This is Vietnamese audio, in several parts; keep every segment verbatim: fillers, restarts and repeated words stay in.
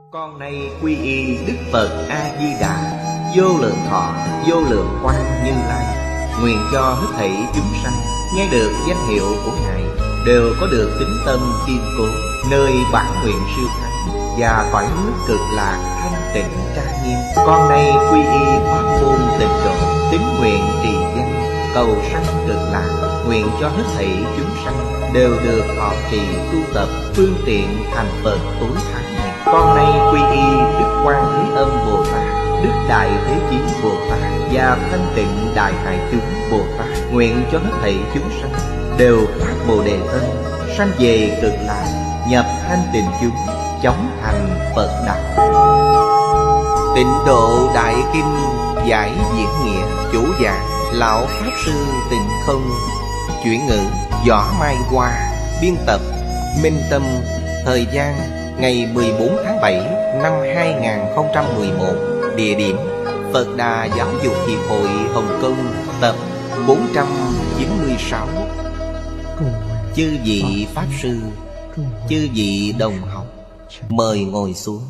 Con nay quy y Đức Phật A-di-đà, vô lượng thọ, vô lượng quang Như Lai. Nguyện cho hết thảy chúng sanh nghe được danh hiệu của Ngài đều có được tín tâm kiên cố, nơi bản nguyện siêu thắng và cõi nước cực lạc thanh tịnh trang nghiêm. Con nay quy y pháp môn tịnh độ, tín nguyện trì danh cầu sanh cực lạc. Nguyện cho hết thảy chúng sanh đều được thọ trì tu tập phương tiện thành Phật tối thắng này. Con nay quy y Đức Quan Thế Âm Bồ Tát, Đức Đại Thế Chí Bồ Tát và Thanh Tịnh Đại Hải Chúng Bồ Tát. Nguyện cho hết thảy chúng sanh đều phát Bồ Đề Tâm, sanh về cực lạc, nhập thanh tịnh chúng, chóng thành Phật đạo. Tịnh Độ Đại Kinh giải diễn nghĩa, chủ giảng Lão Pháp Sư Tịnh Không, chuyển ngữ Võ Mai Hoa, biên tập Minh Tâm. Thời gian ngày mười bốn tháng bảy năm hai nghìn không trăm mười một. Địa điểm Phật Đà Giáo dục Hiệp hội Hồng Kông, tập bốn trăm chín mươi sáu. Chư vị Pháp Sư, chư vị đồng học, mời ngồi xuống.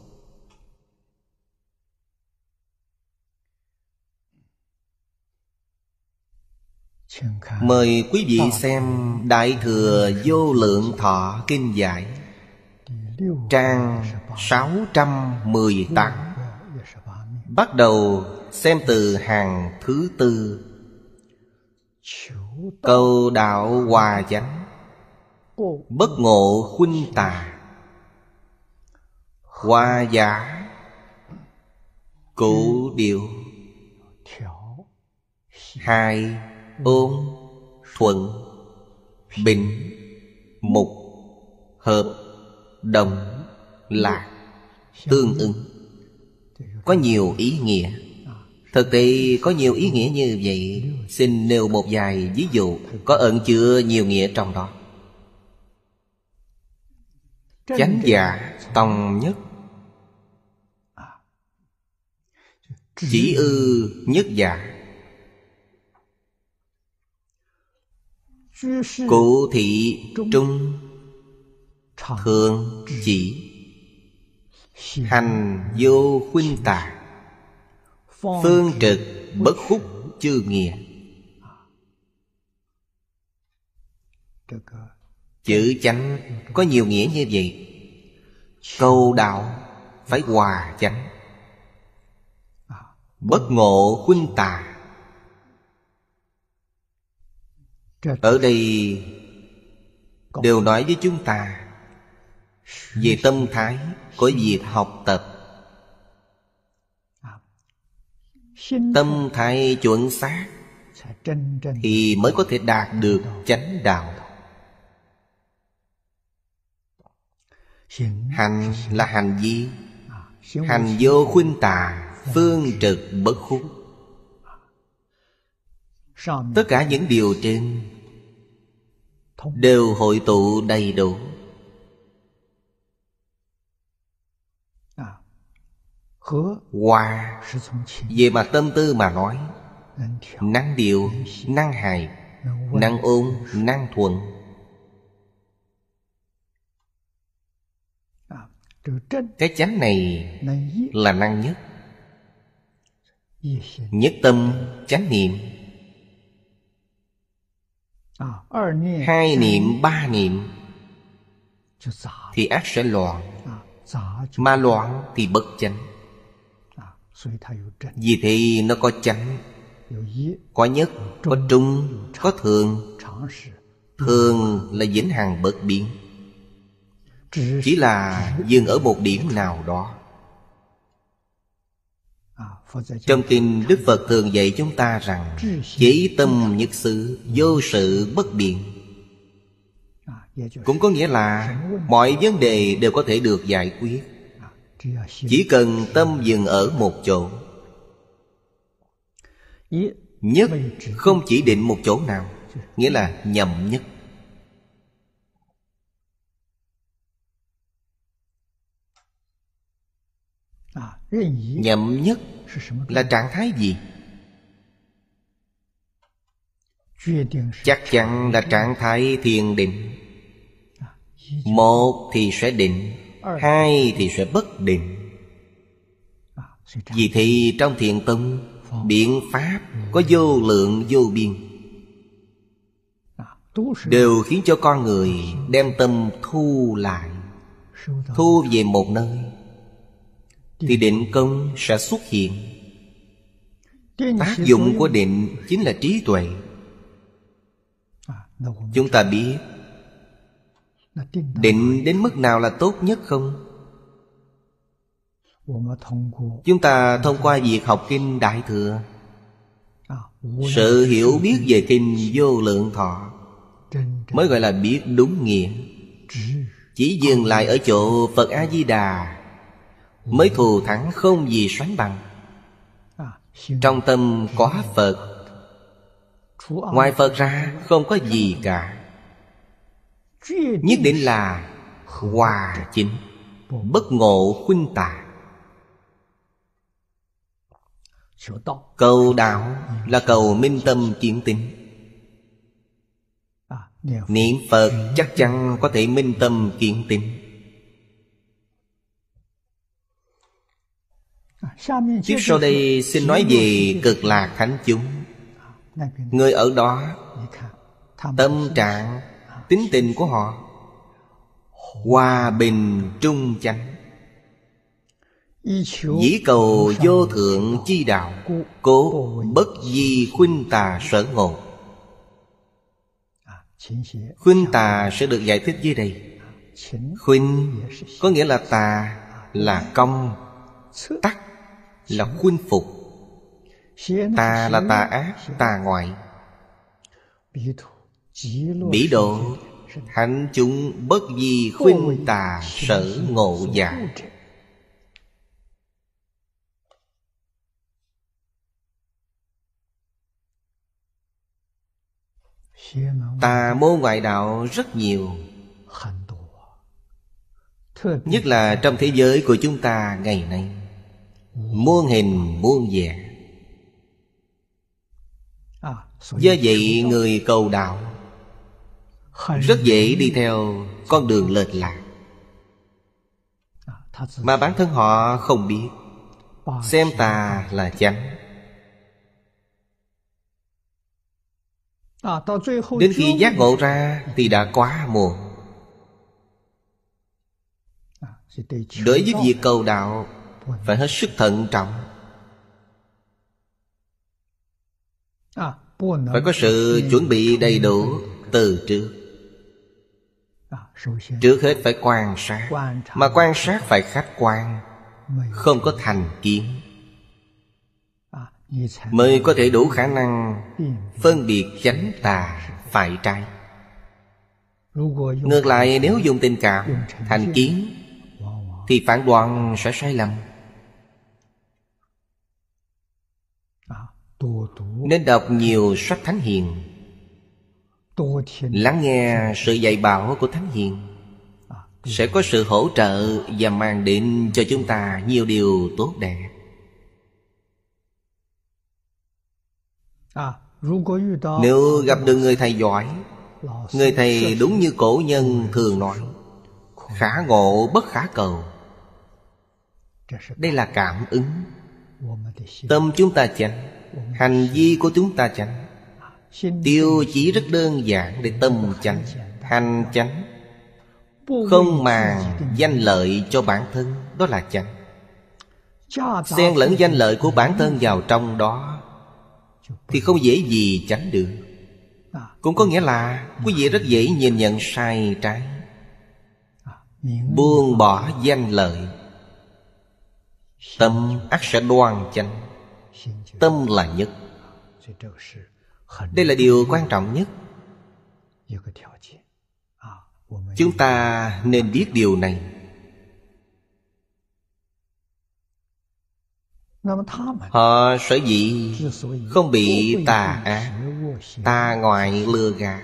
Mời quý vị xem Đại Thừa Vô Lượng Thọ Kinh Giải, trang sáu trăm mười tám. Bắt đầu xem từ hàng thứ tư. Cầu đạo hòa chánh, bất ngộ khuynh tà, hòa giả cụ điệu, hai ôn thuận, bình mục, hợp đồng lạc, tương ứng. Có nhiều ý nghĩa. Thực tế có nhiều ý nghĩa như vậy. Xin nêu một vài ví dụ có ẩn chứa nhiều nghĩa trong đó. Chánh giả tòng nhất, chỉ ư nhất giả, cụ thị trung, thường chỉ, hành vô khuynh tà, phương trực bất khúc chư nghĩa. Chữ chánh có nhiều nghĩa như vậy. Cầu đạo phải hòa chánh, bất ngộ khuynh tà. Ở đây đều nói với chúng ta về tâm thái của việc học tập. Tâm thái chuẩn xác thì mới có thể đạt được chánh đạo. Hành là hành vi, hành vô khuynh tà, phương trực bất khúc. Tất cả những điều trên đều hội tụ đầy đủ. Hòa về mặt tâm tư mà nói, năng điều, năng hài, năng ôn, năng thuận. Cái chánh này là năng nhất. Nhất tâm chánh niệm, hai niệm, ba niệm thì ác sẽ loạn, mà loạn thì bất chánh. Vì thế nó có chánh, có nhất, có trung, có thường. Thường là vĩnh hằng bất biến, chỉ là dừng ở một điểm nào đó. Trong kinh Đức Phật thường dạy chúng ta rằng chí tâm nhất xứ, vô sự bất biện. Cũng có nghĩa là mọi vấn đề đều có thể được giải quyết, chỉ cần tâm dừng ở một chỗ. Nhất không chỉ định một chỗ nào, nghĩa là nhậm nhất. Nhậm nhất là trạng thái gì? Chắc chắn là trạng thái thiền định. Một thì sẽ định, hai thì sẽ bất định. Vì thế trong Thiền Tông, biện pháp có vô lượng vô biên, đều khiến cho con người đem tâm thu lại, thu về một nơi, thì định công sẽ xuất hiện. Tác dụng của định chính là trí tuệ. Chúng ta biết định đến mức nào là tốt nhất không? Chúng ta thông qua việc học Kinh Đại Thừa, sự hiểu biết về Kinh Vô Lượng Thọ mới gọi là biết đúng nghĩa. Chỉ dừng lại ở chỗ Phật A-di-đà mới thù thắng không gì sánh bằng. Trong tâm có Phật, ngoài Phật ra không có gì cả. Nhất định là hòa chính, bất ngộ khuynh tà. Cầu đạo là cầu minh tâm kiến tính. Niệm Phật chắc chắn có thể minh tâm kiến tính. Tiếp sau đây xin nói về Cực Lạc thánh chúng. Người ở đó, tâm trạng, tính tình của họ hòa bình trung chánh, dĩ cầu vô thượng chi đạo, cố bất di khuynh tà sở ngộ. Khuynh tà sẽ được giải thích dưới đây. Khuynh có nghĩa là tà, là công. Tắc là khuynh phục. Tà là tà ác, tà ngoại. Bỉ độ hạnh chúng bất di khuynh tà sở ngộ giả. Tà môn ngoại đạo rất nhiều, nhất là trong thế giới của chúng ta ngày nay, muôn hình muôn vẻ. Do vậy người cầu đạo rất dễ đi theo con đường lệch lạc, mà bản thân họ không biết, xem tà là chánh. Đến khi giác ngộ ra thì đã quá muộn. Đối với việc cầu đạo phải hết sức thận trọng, phải có sự chuẩn bị đầy đủ từ trước. Trước hết phải quan sát, mà quan sát phải khách quan, không có thành kiến, mới có thể đủ khả năng phân biệt chánh tà phải trái. Ngược lại, nếu dùng tình cảm, thành kiến thì phán đoán sẽ sai lầm. Nên đọc nhiều sách Thánh Hiền, lắng nghe sự dạy bảo của Thánh Hiền, sẽ có sự hỗ trợ và mang đến cho chúng ta nhiều điều tốt đẹp. Nếu gặp được người thầy giỏi, người thầy đúng như cổ nhân thường nói, khả ngộ bất khả cầu. Đây là cảm ứng. Tâm chúng ta chánh, hành vi của chúng ta chánh. Tiêu chí rất đơn giản để tâm chánh, hành chánh, không màng danh lợi cho bản thân, đó là chánh. Xen lẫn danh lợi của bản thân vào trong đó thì không dễ gì tránh được. Cũng có nghĩa là quý vị rất dễ nhìn nhận sai trái, buông bỏ danh lợi. Tâm ắt sẽ đoan chánh. Tâm là nhất. Đây là điều quan trọng nhất. Chúng ta nên biết điều này. Họ sở dĩ không bị tà ác, tà ngoại lừa gạt,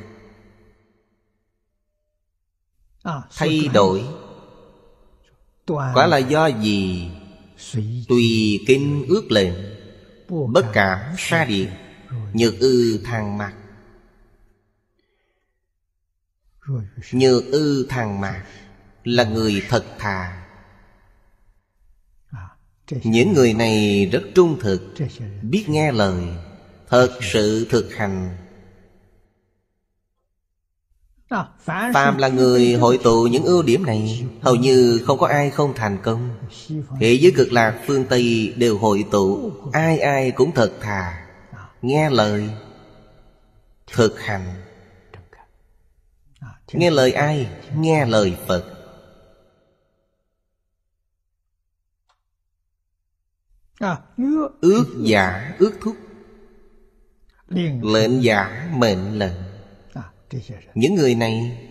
thay đổi, quả là do gì? Tùy kinh ước lệnh, bất cảm sa điệt, nhược ư thang mạc. Nhược ư thang mạc là người thật thà. Những người này rất trung thực, biết nghe lời, thật sự thực hành. Phàm là người hội tụ những ưu điểm này, hầu như không có ai không thành công. Thế giới Cực Lạc phương Tây đều hội tụ, ai ai cũng thật thà, nghe lời, thực hành. Nghe lời ai? Nghe lời Phật. Ước giả ước thúc, lệnh giả mệnh lệnh. Những người này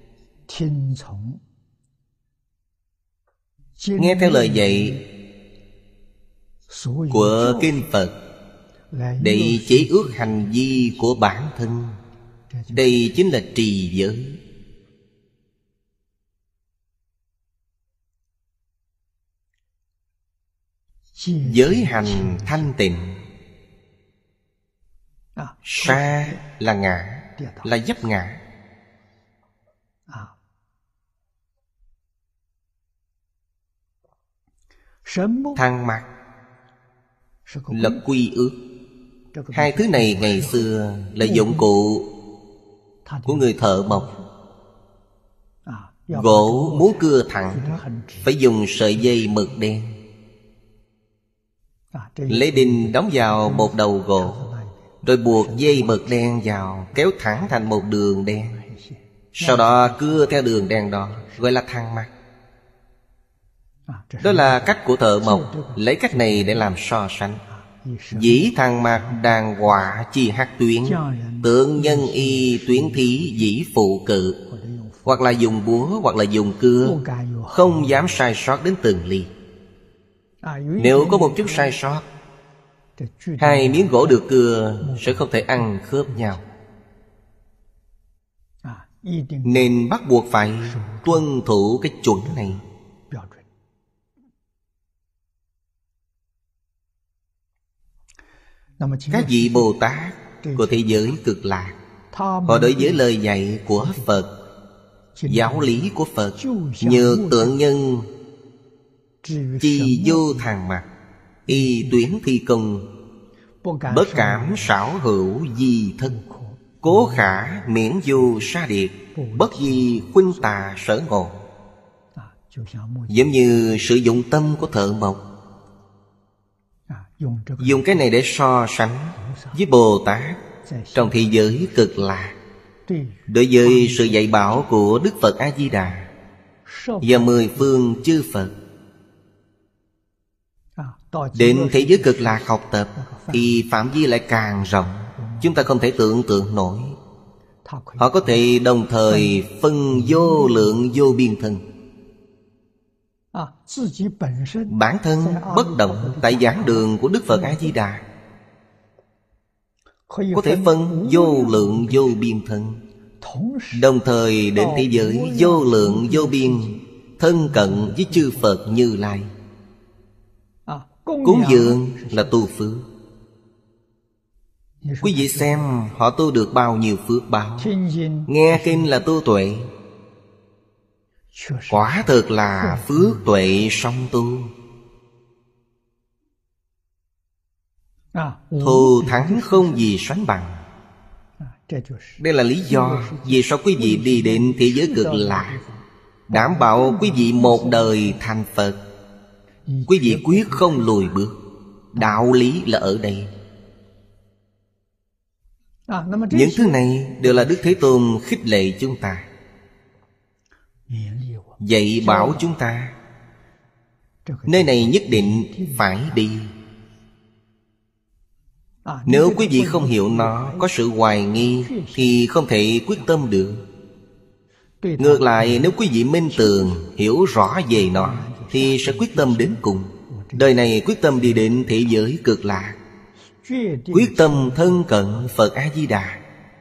nghe theo lời dạy của Kinh Phật để chế ước hành vi của bản thân. Đây chính là trì giới. Giới hành thanh tịnh. Sa là ngã, là vấp ngã. Thăng mặc là quy ước. Hai thứ này ngày xưa là dụng cụ của người thợ mộc. Gỗ muốn cưa thẳng phải dùng sợi dây mực đen, lấy đinh đóng vào một đầu gỗ, rồi buộc dây mực đen vào, kéo thẳng thành một đường đen. Sau đó cưa theo đường đen đó, gọi là thăng mặc. Đó là cách của thợ mộc. Lấy cách này để làm so sánh. Dĩ thăng mặc đàn họa chi hắc tuyến, tượng nhân y tuyến thí dĩ phụ cự. Hoặc là dùng búa, hoặc là dùng cưa, không dám sai sót đến từng ly. Nếu có một chút sai sót, hai miếng gỗ được cưa sẽ không thể ăn khớp nhau. Nên bắt buộc phải tuân thủ cái chuẩn này. Các vị Bồ Tát của thế giới Cực Lạc, họ đối với lời dạy của Phật, giáo lý của Phật, như tượng nhân chi vô thàng mặc, y tuyến thi công, bất cảm xảo hữu di thân, cố khả miễn vô sa điệt, bất di khuynh tà sở ngộ. Giống như sử dụng tâm của thợ mộc. Dùng cái này để so sánh với Bồ Tát trong thế giới Cực Lạc. Đối với sự dạy bảo của Đức Phật A-di-đà và mười phương chư Phật, đến thế giới Cực Lạc học tập thì phạm vi lại càng rộng, chúng ta không thể tưởng tượng nổi. Họ có thể đồng thời phân vô lượng vô biên thân. Bản thân bất động tại giảng đường của Đức Phật A-di-đà, có thể phân vô lượng vô biên thân, đồng thời đến thế giới vô lượng vô biên, thân cận với chư Phật Như Lai. Cúng dường là tu phước. Quý vị xem họ tu được bao nhiêu phước báo. Nghe kinh là tu tuệ. Quả thực là phước tuệ song tu. Thù thắng không gì sánh bằng. Đây là lý do vì sao quý vị đi đến thế giới Cực Lạc, đảm bảo quý vị một đời thành Phật. Quý vị quyết không lùi bước. Đạo lý là ở đây. Những thứ này đều là Đức Thế Tôn khích lệ chúng ta, dạy bảo chúng ta nơi này nhất định phải đi. Nếu quý vị không hiểu nó, có sự hoài nghi, thì không thể quyết tâm được. Ngược lại, nếu quý vị minh tường, hiểu rõ về nó, thì sẽ quyết tâm đến cùng. Đời này quyết tâm đi đến thế giới Cực Lạc, quyết tâm thân cận Phật A-di-đà.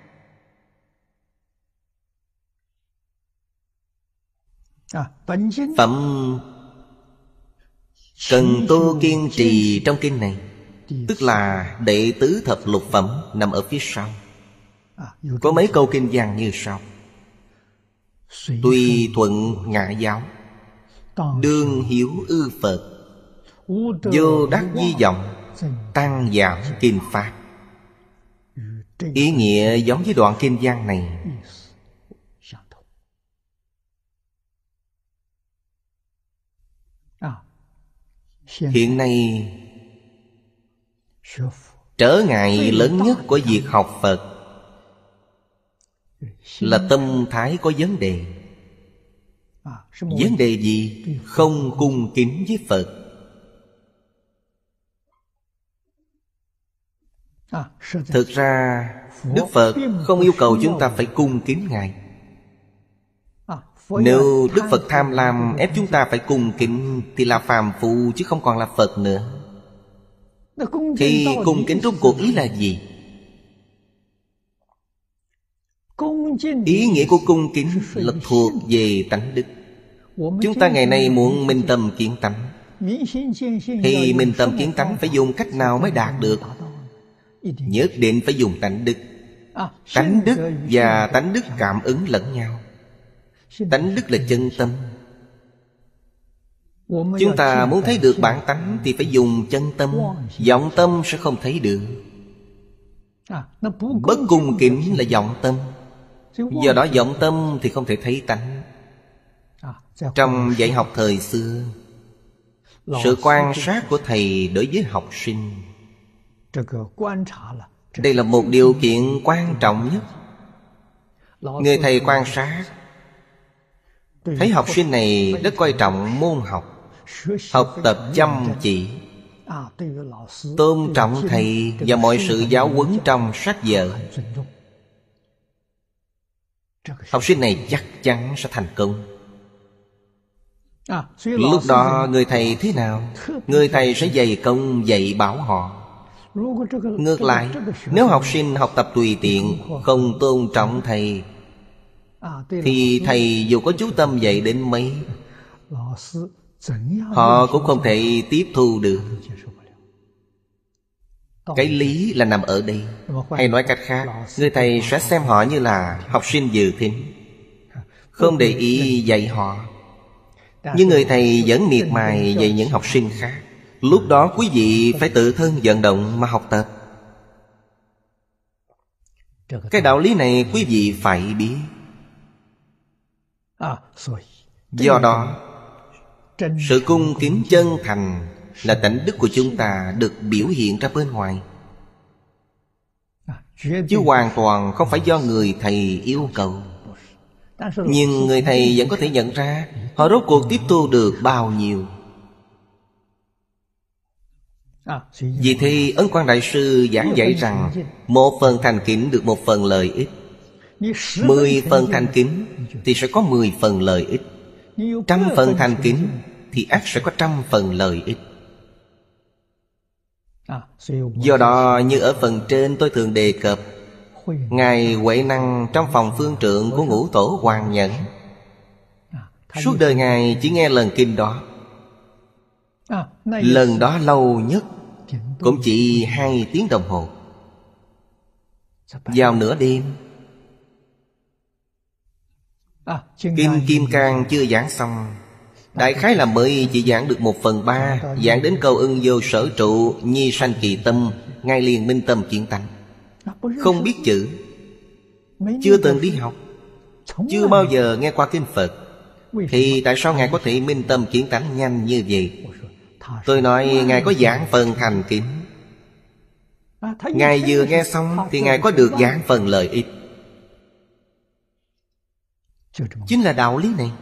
Phẩm cần tu kiên trì trong kinh này, tức là đệ tứ thập lục phẩm nằm ở phía sau. Có mấy câu kinh văn như sau: tùy thuận ngã giáo, đương hiếu ư Phật, vô đắc di vọng, tăng giảm kinh Pháp. Ý nghĩa giống với đoạn kinh văn này. Hiện nay trở ngại lớn nhất của việc học Phật là tâm thái có vấn đề. Vấn đề gì? Không cung kính với Phật. Thực ra Đức Phật không yêu cầu chúng ta phải cung kính Ngài. Nếu Đức Phật tham lam ép chúng ta phải cung kính thì là phàm phu chứ không còn là Phật nữa. Thì cung kính rốt cuộc ý là gì? Ý nghĩa của cung kính là thuộc về tánh đức. Chúng ta ngày nay muốn minh tâm kiến tánh, thì minh tâm kiến tánh phải dùng cách nào mới đạt được? Nhất định phải dùng tánh đức. Tánh đức và tánh đức cảm ứng lẫn nhau. Tánh đức là chân tâm. Chúng ta muốn thấy được bản tánh thì phải dùng chân tâm. Vọng tâm sẽ không thấy được. Bất cung kính là vọng tâm. Do đó vọng tâm thì không thể thấy tánh. Trong dạy học thời xưa, sự quan sát của thầy đối với học sinh, đây là một điều kiện quan trọng nhất. Người thầy quan sát, thấy học sinh này rất coi trọng môn học, học tập chăm chỉ, tôn trọng thầy và mọi sự giáo huấn trong sách vở. Học sinh này chắc chắn sẽ thành công. Lúc đó người thầy thế nào? Người thầy sẽ dày công dạy bảo họ. Ngược lại, nếu học sinh học tập tùy tiện, không tôn trọng thầy, thì thầy dù có chú tâm dạy đến mấy, họ cũng không thể tiếp thu được. Cái lý là nằm ở đây. Hay nói cách khác, người thầy sẽ xem họ như là học sinh dự thính, không để ý dạy họ. Nhưng người thầy vẫn miệt mài dạy những học sinh khác. Lúc đó quý vị phải tự thân vận động mà học tập. Cái đạo lý này quý vị phải biết. Do đó, sự cung kính chân thành là tánh đức của chúng ta được biểu hiện ra bên ngoài, chứ hoàn toàn không phải do người thầy yêu cầu. Nhưng người thầy vẫn có thể nhận ra họ rốt cuộc tiếp thu được bao nhiêu. Vì thế Ấn Quang Đại Sư giảng dạy rằng một phần thành kính được một phần lợi ích, mười phần thành kính thì sẽ có mười phần lợi ích, trăm phần thành kính thì ắt sẽ có trăm phần lợi ích. Do đó như ở phần trên tôi thường đề cập, Ngài Huệ Năng trong phòng phương trượng của Ngũ Tổ Hoàng Nhẫn, suốt đời Ngài chỉ nghe lần kinh đó. Lần đó lâu nhất cũng chỉ hai tiếng đồng hồ, vào nửa đêm. Kinh Kim Cang chưa giảng xong, đại khái là mới chỉ giảng được một phần ba. Giảng đến câu ưng vô sở trụ, nhi sanh kỳ tâm, Ngài liền minh tâm kiến tánh. Không biết chữ, chưa từng đi học, chưa bao giờ nghe qua kinh Phật, thì tại sao Ngài có thể minh tâm kiến tánh nhanh như vậy? Tôi nói Ngài có giảng phần thành kính. Ngài vừa nghe xong thì Ngài có được giảng phần lợi ích. Chính là đạo lý này.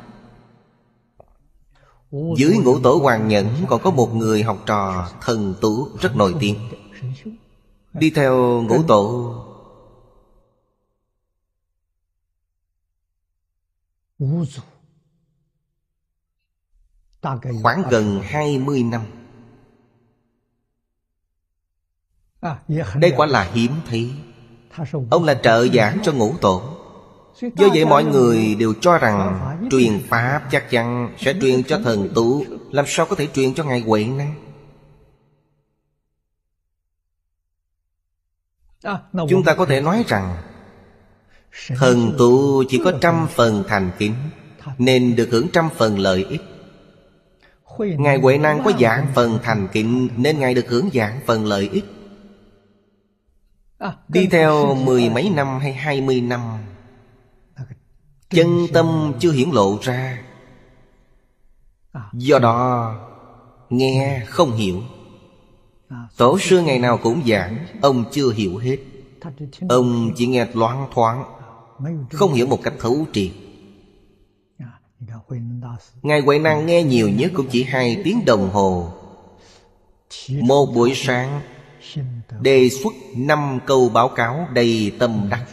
Dưới Ngũ Tổ Hoàng Nhẫn còn có một người học trò thần tú rất nổi tiếng, đi theo Ngũ Tổ khoảng gần hai mươi năm. Đây quả là hiếm thấy. Ông là trợ giảng cho Ngũ Tổ. Do vậy mọi người đều cho rằng truyền Pháp chắc chắn sẽ truyền cho thần tú, làm sao có thể truyền cho Ngài Huệ Năng? Chúng ta có thể nói rằng Thần tu chỉ có trăm phần thành kính, nên được hưởng trăm phần lợi ích. Ngài Huệ Năng có vạn phần thành kính, nên Ngài được hưởng vạn phần lợi ích. Đi theo mười mấy năm hay hai mươi năm, chân tâm chưa hiển lộ ra, do đó nghe không hiểu. Tổ sư ngày nào cũng giảng, ông chưa hiểu hết. Ông chỉ nghe loáng thoáng, không hiểu một cách thấu triệt. Ngài Huệ Năng nghe nhiều nhất cũng chỉ hai tiếng đồng hồ. Một buổi sáng đề xuất năm câu báo cáo đầy tâm đắc.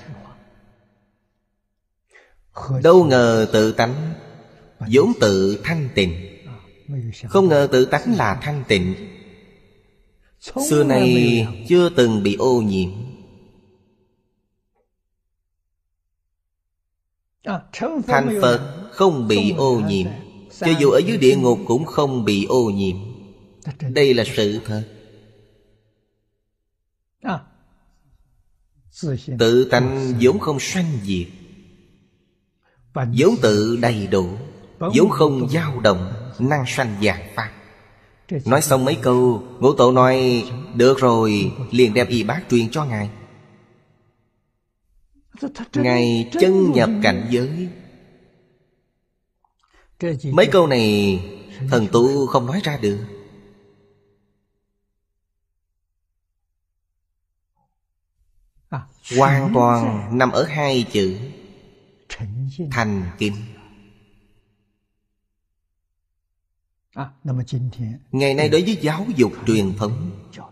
Đâu ngờ tự tánh vốn tự thanh tịnh, không ngờ tự tánh là thanh tịnh, xưa nay chưa từng bị ô nhiễm. Thành Phật không bị ô nhiễm, cho dù ở dưới địa ngục cũng không bị ô nhiễm. Đây là sự thật. Tự tánh vốn không sanh diệt, vốn tự đầy đủ, vốn không dao động, năng sanh vạn pháp. Nói xong mấy câu, Ngũ Tổ nói được rồi, liền đem y bát truyền cho Ngài. Ngài chân nhập cảnh giới. Mấy câu này thần tu không nói ra được. Hoàn toàn nằm ở hai chữ thành kính. Ngày nay đối với giáo dục truyền thống,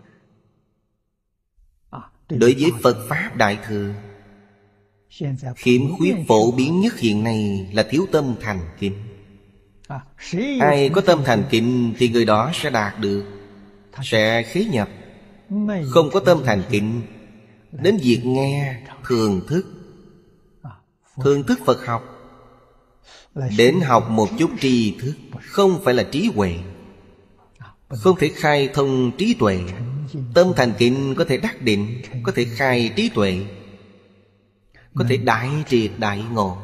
đối với Phật Pháp Đại Thừa, khiếm khuyết phổ biến nhất hiện nay là thiếu tâm thành kính. Ai có tâm thành kính thì người đó sẽ đạt được, sẽ khế nhập. Không có tâm thành kính, đến việc nghe, thưởng thức, thưởng thức Phật học, đến học một chút tri thức, không phải là trí huệ, không thể khai thông trí tuệ. Tâm thành kính có thể đắc định, có thể khai trí tuệ, có thể đại triệt đại ngộ.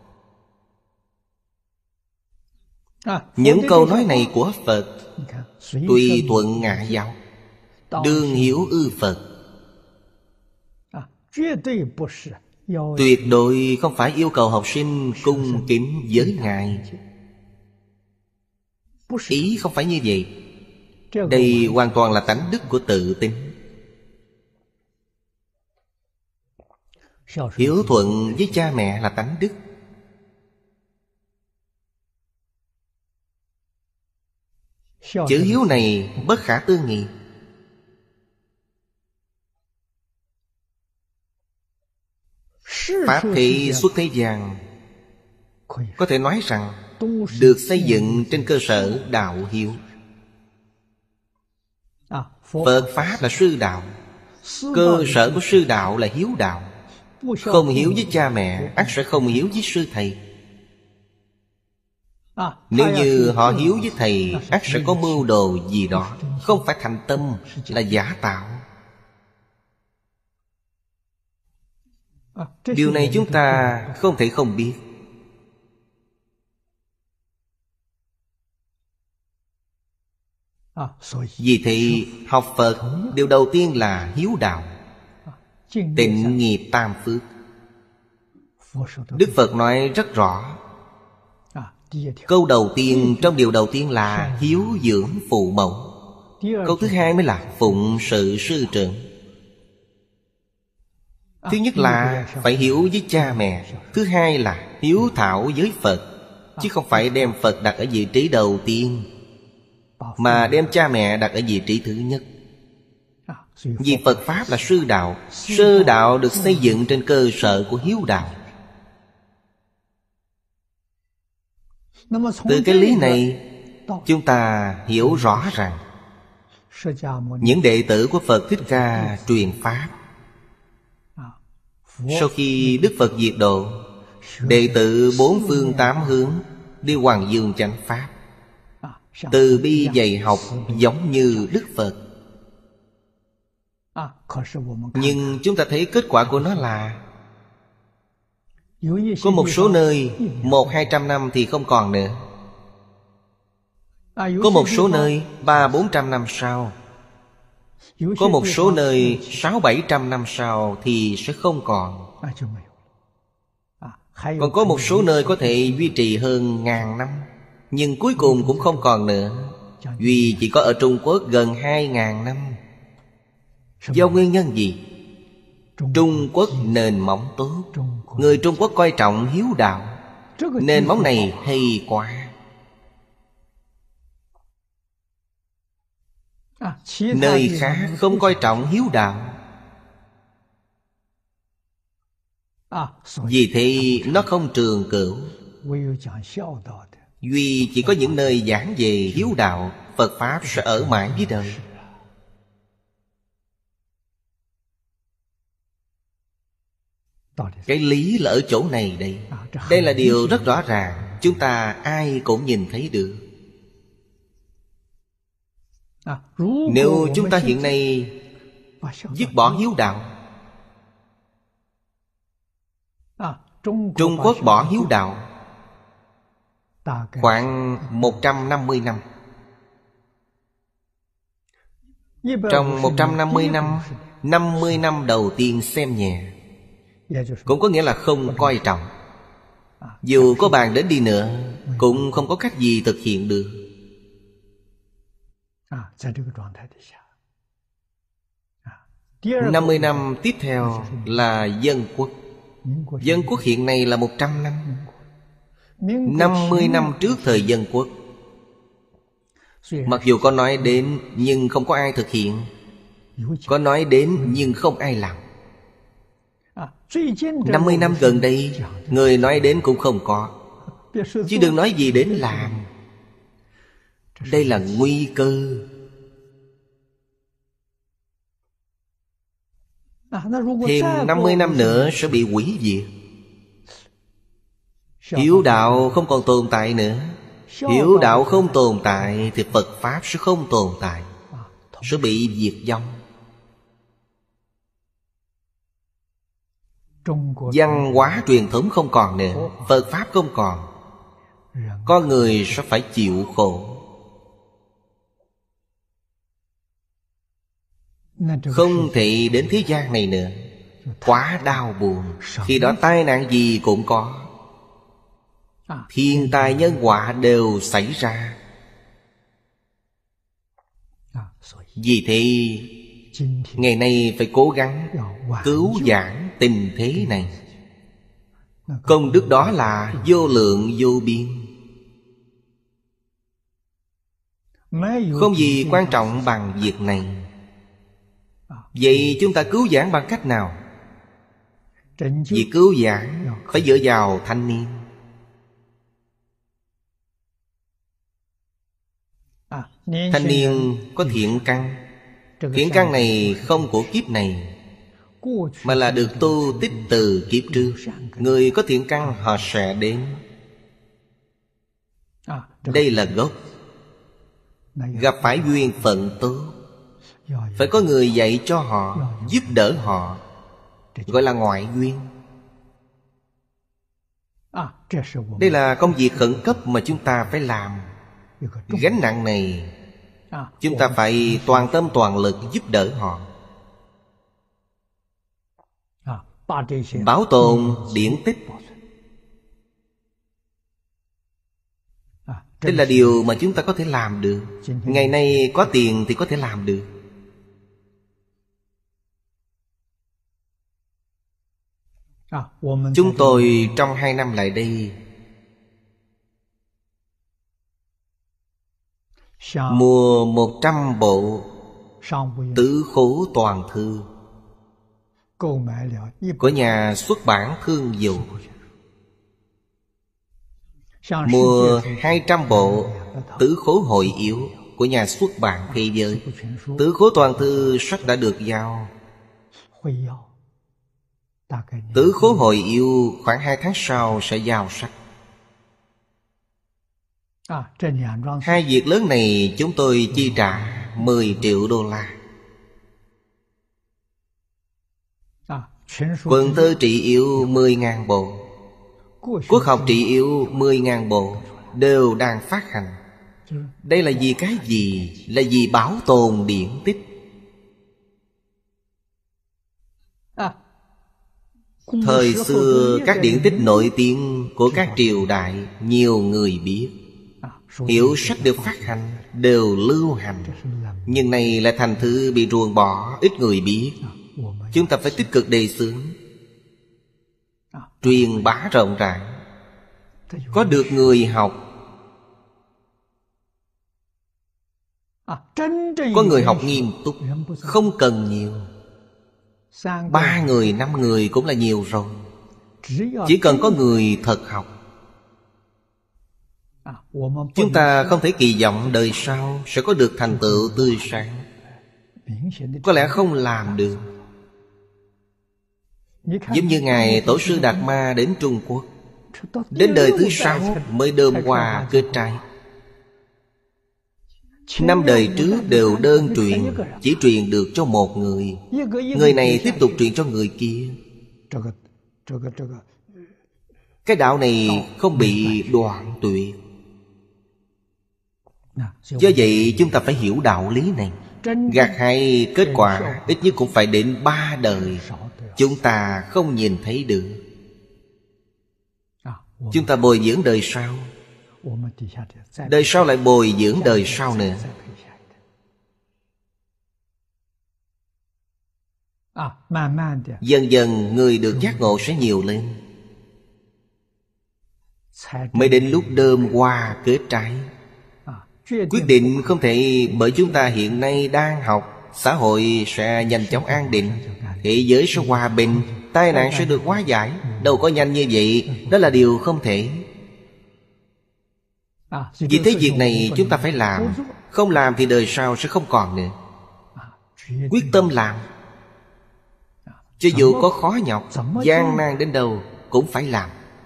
Những câu nói này của Phật tùy thuận ngã giáo, đương hiểu ư Phật. Tuyệt đối không phải yêu cầu học sinh cung kính với Ngài. Ý không phải như vậy. Đây hoàn toàn là tánh đức của tự tính. Hiếu thuận với cha mẹ là tánh đức. Chữ hiếu này bất khả tư nghị. Pháp thị xuất thế gian có thể nói rằng được xây dựng trên cơ sở đạo hiếu. Phật Pháp là sư đạo, cơ sở của sư đạo là hiếu đạo. Không hiếu với cha mẹ, ắt sẽ không hiếu với sư thầy. Nếu như họ hiếu với thầy, ắt sẽ có mưu đồ gì đó, không phải thành tâm, là giả tạo. Điều này chúng ta không thể không biết. Vì thế học Phật điều đầu tiên là hiếu đạo, tịnh nghiệp tam phước. Đức Phật nói rất rõ. Câu đầu tiên trong điều đầu tiên là hiếu dưỡng phụ mẫu. Câu thứ hai mới là phụng sự sư trưởng. Thứ nhất là phải hiếu với cha mẹ. Thứ hai là hiếu thảo với Phật. Chứ không phải đem Phật đặt ở vị trí đầu tiên, mà đem cha mẹ đặt ở vị trí thứ nhất. Vì Phật Pháp là sư đạo. Sư đạo được xây dựng trên cơ sở của hiếu đạo. Từ cái lý này chúng ta hiểu rõ rằng những đệ tử của Phật Thích Ca truyền Pháp. Sau khi Đức Phật diệt độ, đệ tử bốn phương tám hướng đi Hoàng Dương chánh Pháp, từ bi dạy học giống như Đức Phật. Nhưng chúng ta thấy kết quả của nó là Có một số nơi một hai trăm năm thì không còn nữa. Có một số nơi ba bốn trăm năm sau. Có một số nơi sáu bảy trăm năm sau thì sẽ không còn. Còn có một số nơi có thể duy trì hơn ngàn năm, nhưng cuối cùng cũng không còn nữa. Vì chỉ có ở Trung Quốc gần hai ngàn năm. Do nguyên nhân gì? Trung Quốc nền móng tốt. Người Trung Quốc coi trọng hiếu đạo. Nền móng này hay quá. Nơi khác không coi trọng hiếu đạo. Vì thế nó không trường cửu. Duy chỉ có những nơi giảng về hiếu đạo, Phật Pháp sẽ ở mãi với đời. Cái lý là ở chỗ này đây. Đây là điều rất rõ ràng, chúng ta ai cũng nhìn thấy được. Nếu chúng ta hiện nay dứt bỏ hiếu đạo, Trung Quốc bỏ hiếu đạo khoảng một trăm năm mươi năm. Trong một trăm năm mươi năm, năm mươi năm đầu tiên xem nhẹ, cũng có nghĩa là không coi trọng. Dù có bàn đến đi nữa cũng không có cách gì thực hiện được. Năm mươi năm tiếp theo là dân quốc. Dân quốc hiện nay là một trăm năm. Năm mươi năm trước thời dân quốc, mặc dù có nói đến nhưng không có ai thực hiện. Có nói đến nhưng không ai làm. Năm mươi năm gần đây, người nói đến cũng không có, chứ đừng nói gì đến làm. Đây là nguy cơ. Thêm năm mươi năm nữa sẽ bị hủy diệt. Hiếu đạo không còn tồn tại nữa. Hiếu đạo không tồn tại thì Phật Pháp sẽ không tồn tại, sẽ bị diệt vong. Văn hóa truyền thống không còn nữa, Phật Pháp không còn, con người sẽ phải chịu khổ. Không thể đến thế gian này nữa, quá đau buồn. Khi đó tai nạn gì cũng có, thiên tai nhân họa đều xảy ra. Vì thế ngày nay phải cố gắng cứu vãn tình thế này. Công đức đó là vô lượng vô biên. Không gì quan trọng bằng việc này. Vậy chúng ta cứu vãn bằng cách nào? Việc cứu vãn phải dựa vào thanh niên. Thanh niên có thiện căn. Thiện căn này không của kiếp này, mà là được tu tích từ kiếp trước. Người có thiện căn họ sẽ đến. Đây là gốc. Gặp phải duyên phận tốt, phải có người dạy cho họ, giúp đỡ họ, gọi là ngoại duyên. Đây là công việc khẩn cấp mà chúng ta phải làm. Gánh nặng này chúng ta phải toàn tâm toàn lực giúp đỡ họ. Bảo tồn điển tích, đây là điều mà chúng ta có thể làm được. Ngày nay có tiền thì có thể làm được. Chúng tôi trong hai năm lại đây mua một trăm bộ Tứ Khố Toàn Thư của nhà xuất bản Thương Dụ, mua hai trăm bộ Tứ Khố Hội Yếu của nhà xuất bản Thế Giới. Tứ Khố Toàn Thư sách đã được giao. Tứ Khố Hội Yếu khoảng hai tháng sau sẽ giao sách. Hai việc lớn này chúng tôi chi trả mười triệu đô la. Quần thơ trị yếu mười ngàn bộ. Quốc học trị yếu mười ngàn bộ đều đang phát hành. Đây là vì cái gì? Là vì bảo tồn điển tích. Thời xưa các điển tích nổi tiếng của các triều đại nhiều người biết, hiểu sách được phát hành, đều lưu hành. Nhưng này là thành thứ bị ruồng bỏ, ít người biết. Chúng ta phải tích cực đề xướng, truyền bá rộng rãi. Có được người học, có người học nghiêm túc, không cần nhiều. Ba người, năm người cũng là nhiều rồi. Chỉ cần có người thật học. Chúng ta không thể kỳ vọng đời sau sẽ có được thành tựu tươi sáng. Có lẽ không làm được. Giống như Ngài Tổ sư Đạt Ma đến Trung Quốc, đến đời thứ sáu mới đơm hoa kết trái. Năm đời trước đều đơn truyền, chỉ truyền được cho một người. Người này tiếp tục truyền cho người kia. Cái đạo này không bị đoạn tuyệt. Do vậy chúng ta phải hiểu đạo lý này. Gặt hái kết quả ít nhất cũng phải đến ba đời chúng ta không nhìn thấy được. Chúng ta bồi dưỡng đời sau, đời sau lại bồi dưỡng đời sau nữa. Dần dần người được giác ngộ sẽ nhiều lên, mới đến lúc đơm hoa kết trái. Quyết định không thể bởi chúng ta hiện nay đang học, xã hội sẽ nhanh chóng an định, thế giới sẽ hòa bình, tai nạn sẽ được hóa giải. Đâu có nhanh như vậy, đó là điều không thể. Vì thế việc này chúng ta phải làm. Không làm thì đời sau sẽ không còn nữa. Quyết tâm làm. Cho dù có khó nhọc, gian nan đến đâu cũng phải làm.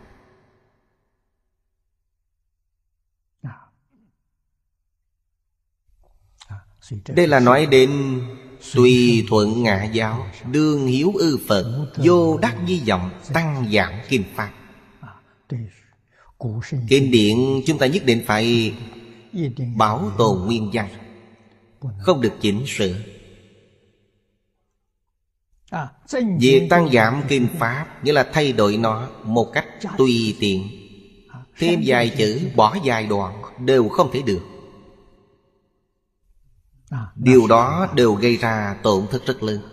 Đây là nói đến tùy thuận ngã giáo, đương hiếu ư Phật, vô đắc di vọng, tăng giảm kim pháp. Kinh điển chúng ta nhất định phải bảo tồn nguyên văn, không được chỉnh sửa. Việc tăng giảm kim pháp nghĩa là thay đổi nó một cách tùy tiện, thêm vài chữ, bỏ vài đoạn đều không thể được. Điều đó đều gây ra tổn thất rất lớn.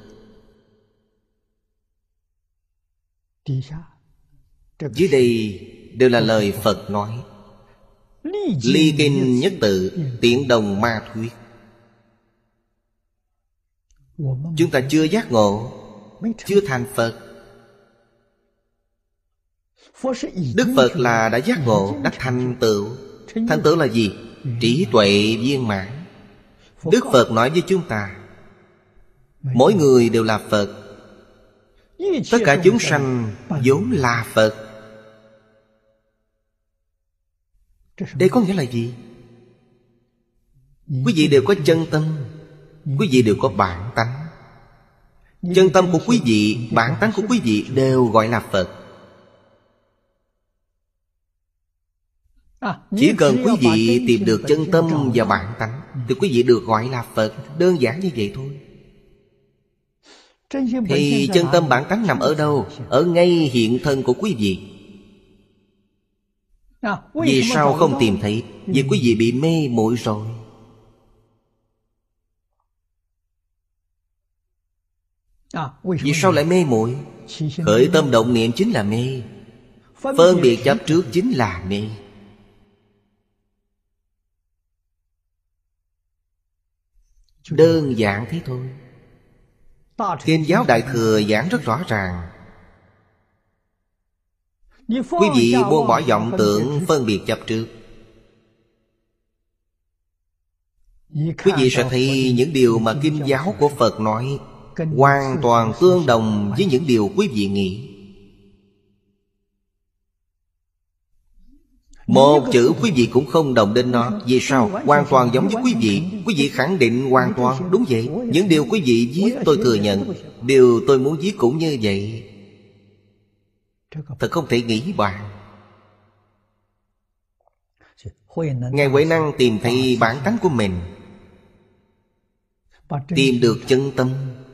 Dưới đây đều là lời Phật nói. Ly kinh nhất tự, tiện đồng ma thuyết. Chúng ta chưa giác ngộ, chưa thành Phật. Đức Phật là đã giác ngộ, đã thành tựu. Thành tựu là gì? Trí tuệ viên mãn. Đức Phật nói với chúng ta, mỗi người đều là Phật. Tất cả chúng sanh vốn là Phật. Đây có nghĩa là gì? Quý vị đều có chân tâm, quý vị đều có bản tánh. Chân tâm của quý vị, bản tánh của quý vị đều gọi là Phật. Chỉ cần quý vị tìm được chân tâm và bản tánh thì quý vị được gọi là Phật. Đơn giản như vậy thôi. Thì chân tâm bản tánh nằm ở đâu? Ở ngay hiện thân của quý vị. Vì sao không tìm thấy? Vì quý vị bị mê muội rồi. Vì sao lại mê muội? Khởi tâm động niệm chính là mê. Phân biệt chấp trước chính là mê. Đơn giản thế thôi. Kinh giáo Đại Thừa giảng rất rõ ràng. Quý vị buông bỏ vọng tưởng phân biệt chấp trước, quý vị sẽ thấy những điều mà kinh giáo của Phật nói hoàn toàn tương đồng với những điều quý vị nghĩ. Một chữ quý vị cũng không đồng đến nó. Vì sao? Hoàn toàn giống với quý vị. Quý vị khẳng định hoàn toàn đúng vậy. Những điều quý vị viết tôi thừa nhận, điều tôi muốn viết cũng như vậy. Thật không thể nghĩ bàn. Ngài Huệ năng tìm thấy bản tánh của mình, tìm được chân tâm.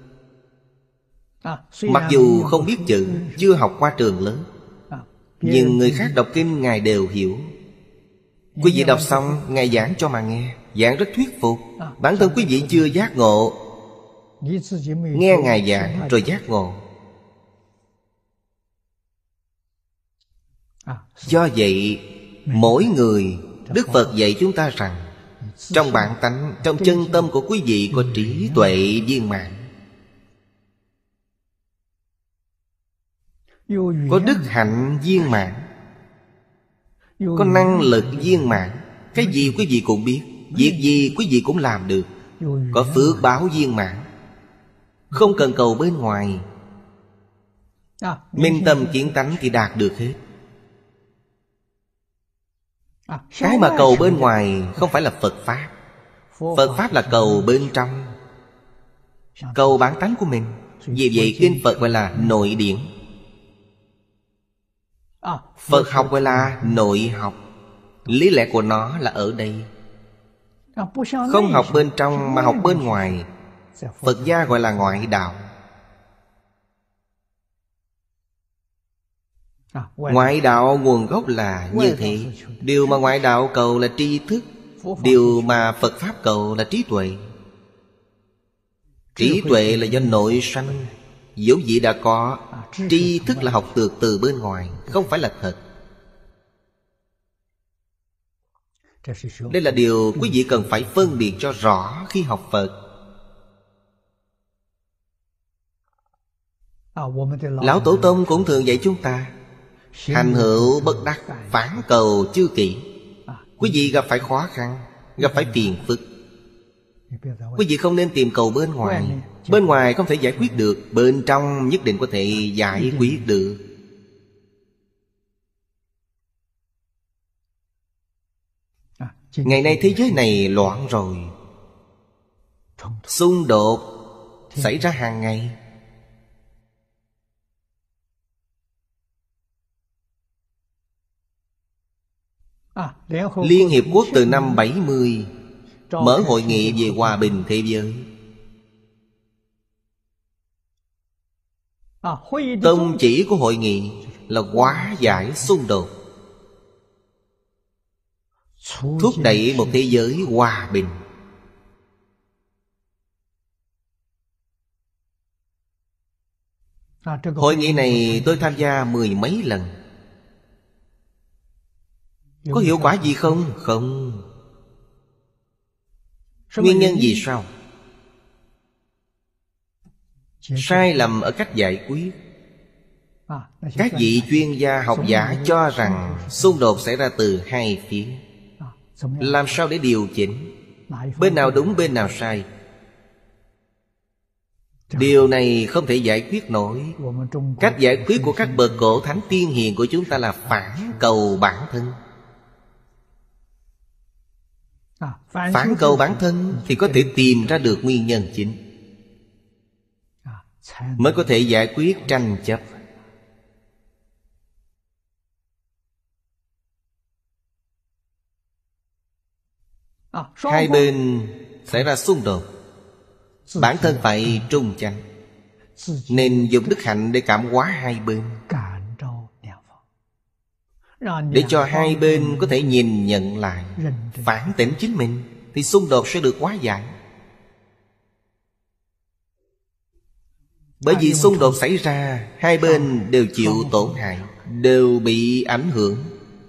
Mặc dù không biết chữ, chưa học qua trường lớn, nhưng người khác đọc kinh Ngài đều hiểu. Quý vị đọc xong, Ngài giảng cho mà nghe, giảng rất thuyết phục. Bản thân quý vị chưa giác ngộ, nghe Ngài giảng rồi giác ngộ. Do vậy, mỗi người, Đức Phật dạy chúng ta rằng trong bản tánh, trong chân tâm của quý vị có trí tuệ viên mãn, có đức hạnh viên mãn, có năng lực viên mãn. Cái gì quý vị cũng biết, việc gì quý vị cũng làm được. Có phước báo viên mãn, không cần cầu bên ngoài. Minh tâm kiến tánh thì đạt được hết. Cái mà cầu bên ngoài không phải là Phật Pháp. Phật Pháp là cầu bên trong, cầu bản tánh của mình. Vì vậy kinh Phật gọi là nội điển, Phật học gọi là nội học. Lý lẽ của nó là ở đây. Không học bên trong mà học bên ngoài, Phật gia gọi là ngoại đạo. Ngoại đạo nguồn gốc là như thế. Điều mà ngoại đạo cầu là tri thức, điều mà Phật Pháp cầu là trí tuệ. Trí tuệ là do nội sanh, dấu dĩ đã có. Tri thức là học được từ bên ngoài, không phải là thật. Đây là điều quý vị cần phải phân biệt cho rõ khi học Phật. Lão Tổ Tông cũng thường dạy chúng ta: hành hữu bất đắc, phản cầu chư kỷ. Quý vị gặp phải khó khăn, gặp phải phiền phức, quý vị không nên tìm cầu bên ngoài. Bên ngoài không thể giải quyết được, bên trong nhất định có thể giải quyết được. Ngày nay thế giới này loạn rồi, xung đột xảy ra hàng ngày. Liên Hiệp Quốc từ năm bảy mươi mở hội nghị về hòa bình thế giới. Tông chỉ của hội nghị là hóa giải xung đột, thúc đẩy một thế giới hòa bình. Hội nghị này tôi tham gia mười mấy lần. Có hiệu quả gì không? Không. Nguyên nhân vì sao? Sai lầm ở cách giải quyết. Các vị chuyên gia học giả cho rằng xung đột xảy ra từ hai phía. Làm sao để điều chỉnh? Bên nào đúng, bên nào sai? Điều này không thể giải quyết nổi. Cách giải quyết của các bậc cổ thánh tiên hiền của chúng ta là phản cầu bản thân. Phản cầu bản thân thì có thể tìm ra được nguyên nhân chính, mới có thể giải quyết tranh chấp. Hai bên xảy ra xung đột, bản thân phải trung chánh, nên dùng đức hạnh để cảm hóa hai bên, để cho hai bên có thể nhìn nhận lại, phản tỉnh chính mình, thì xung đột sẽ được hóa giải. Bởi vì xung đột xảy ra, hai bên đều chịu tổn hại, đều bị ảnh hưởng.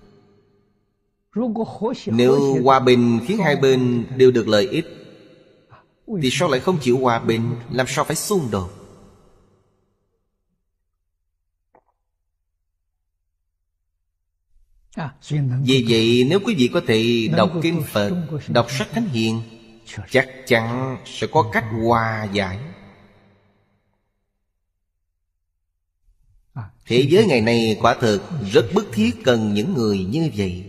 Nếu hòa bình khiến hai bên đều được lợi ích, thì sao lại không chịu hòa bình? Làm sao phải xung đột? Vì vậy nếu quý vị có thể đọc kinh Phật, đọc sách Thánh Hiền, chắc chắn sẽ có cách hòa giải. Thế giới ngày nay quả thực rất bức thiết cần những người như vậy.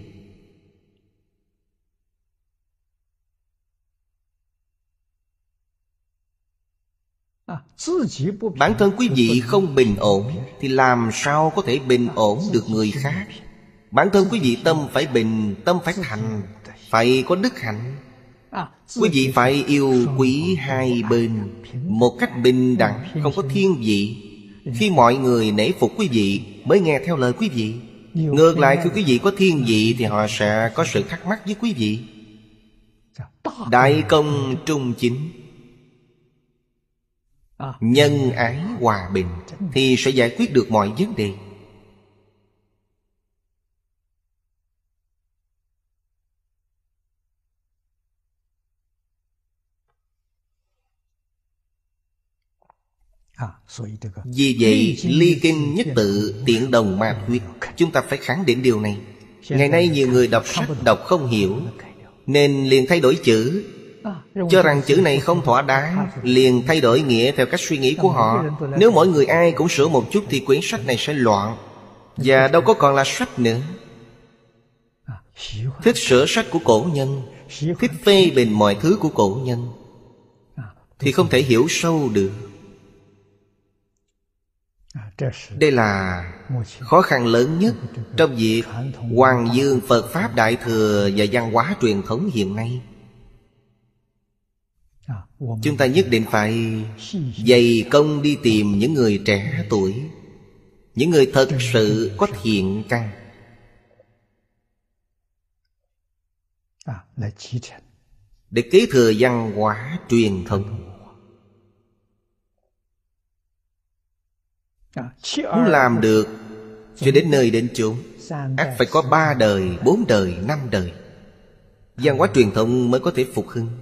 Bản thân quý vị không bình ổn thì làm sao có thể bình ổn được người khác? Bản thân quý vị tâm phải bình, tâm phải thành, phải có đức hạnh. Quý vị phải yêu quý hai bên một cách bình đẳng, không có thiên vị. Khi mọi người nể phục quý vị mới nghe theo lời quý vị. Ngược lại khi quý vị có thiên vị thì họ sẽ có sự thắc mắc với quý vị. Đại công trung chính, nhân ái hòa bình thì sẽ giải quyết được mọi vấn đề. Vì vậy ly kinh nhất tự tiện đồng ma thuyết. Chúng ta phải khẳng định điều này. Ngày nay nhiều người đọc sách đọc không hiểu, nên liền thay đổi chữ, cho rằng chữ này không thỏa đáng, liền thay đổi nghĩa theo cách suy nghĩ của họ. Nếu mỗi người ai cũng sửa một chút thì quyển sách này sẽ loạn, và đâu có còn là sách nữa. Thích sửa sách của cổ nhân, thích phê bình mọi thứ của cổ nhân, thì không thể hiểu sâu được. Đây là khó khăn lớn nhất trong việc hoàng dương Phật Pháp Đại Thừa và văn hóa truyền thống hiện nay. Chúng ta nhất định phải dày công đi tìm những người trẻ tuổi, những người thật sự có thiện căn, để kế thừa văn hóa truyền thống. Muốn làm được cho đến nơi đến chốn, ắt phải có ba đời, bốn đời, năm đời, văn hóa truyền thống mới có thể phục hưng.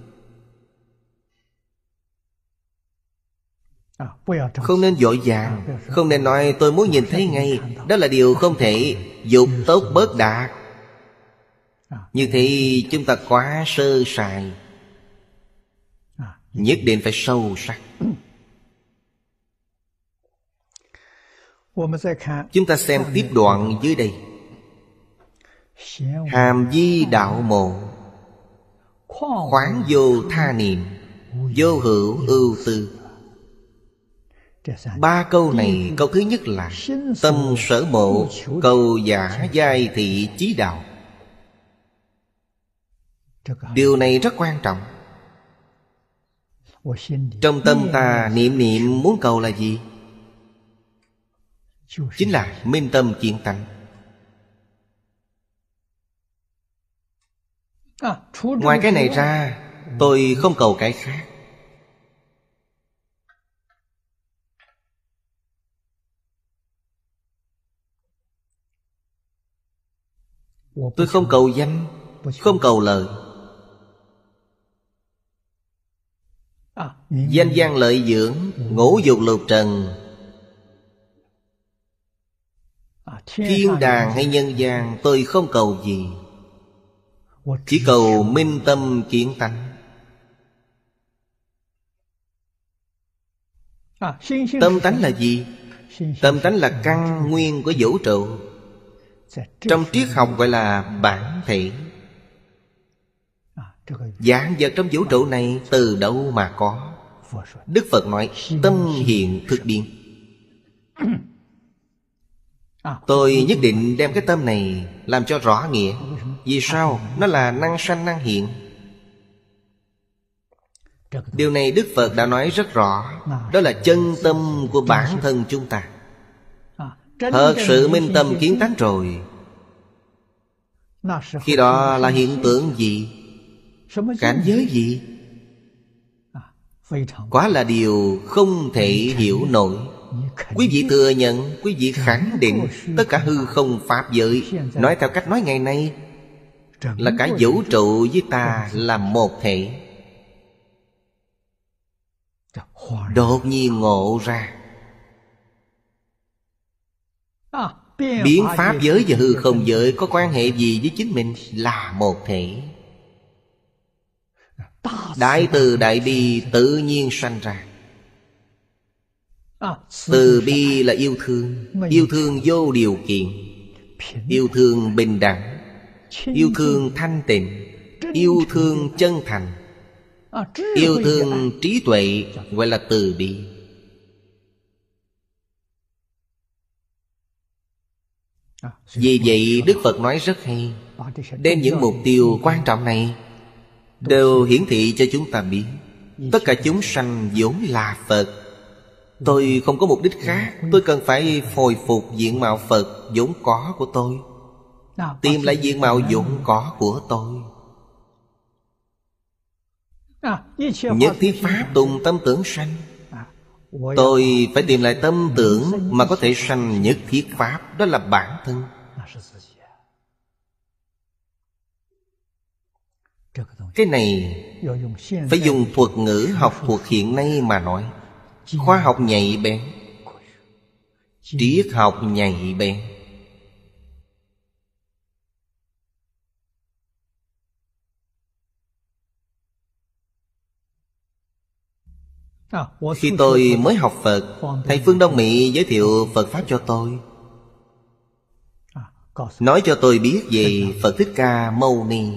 Không nên vội vàng, không nên nói tôi muốn nhìn thấy ngay. Đó là điều không thể. Dục tốc bớt đạt. Như thế chúng ta quá sơ sài. Nhất định phải sâu sắc. Chúng ta xem tiếp đoạn dưới đây. Hàm di đạo mộ, khoáng vô tha niệm, vô hữu ưu tư. Ba câu này, câu thứ nhất là tâm sở mộ, cầu giả giai thị chí đạo. Điều này rất quan trọng. Trong tâm ta niệm niệm muốn cầu là gì? Chính là minh tâm kiến tánh. Ngoài cái này ra, tôi không cầu cái khác. Tôi không cầu danh, không cầu lợi. Danh văn lợi dưỡng, ngũ dục lục trần, thiên đàng hay nhân gian, tôi không cầu gì. Chỉ cầu minh tâm kiến tánh. Tâm tánh là gì? Tâm tánh là căn nguyên của vũ trụ. Trong triết học gọi là bản thể. Vạn vật trong vũ trụ này từ đâu mà có? Đức Phật nói tâm hiện thực biến. Tôi nhất định đem cái tâm này làm cho rõ nghĩa. Vì sao? Nó là năng sanh năng hiện. Điều này Đức Phật đã nói rất rõ. Đó là chân tâm của bản thân chúng ta. Thật sự minh tâm kiến tánh rồi, khi đó là hiện tượng gì? Cảnh giới gì? Quá là điều không thể hiểu nổi. Quý vị thừa nhận, quý vị khẳng định tất cả hư không pháp giới, nói theo cách nói ngày nay, là cả vũ trụ với ta là một thể. Đột nhiên ngộ ra, biến pháp giới và hư không giới có quan hệ gì với chính mình? Là một thể. Đại từ đại bi tự nhiên sanh ra. Từ bi là yêu thương, yêu thương vô điều kiện, yêu thương bình đẳng, yêu thương thanh tịnh, yêu thương chân thành, yêu thương trí tuệ, gọi là từ bi. Vì vậy Đức Phật nói rất hay, đem những mục tiêu quan trọng này đều hiển thị cho chúng ta biết. Tất cả chúng sanh vốn là Phật. Tôi không có mục đích khác. Tôi cần phải hồi phục diện mạo Phật vốn có của tôi, tìm lại diện mạo vốn có của tôi. Nhất thiết pháp tùng tâm tưởng sanh. Tôi phải tìm lại tâm tưởng mà có thể sanh nhất thiết pháp. Đó là bản thân. Cái này phải dùng thuật ngữ học thuộc hiện nay mà nói. Khoa học nhạy bén, triết học nhạy bén. Khi tôi mới học Phật, thầy Phương Đông Mỹ giới thiệu Phật Pháp cho tôi, nói cho tôi biết về Phật Thích Ca Mâu Ni.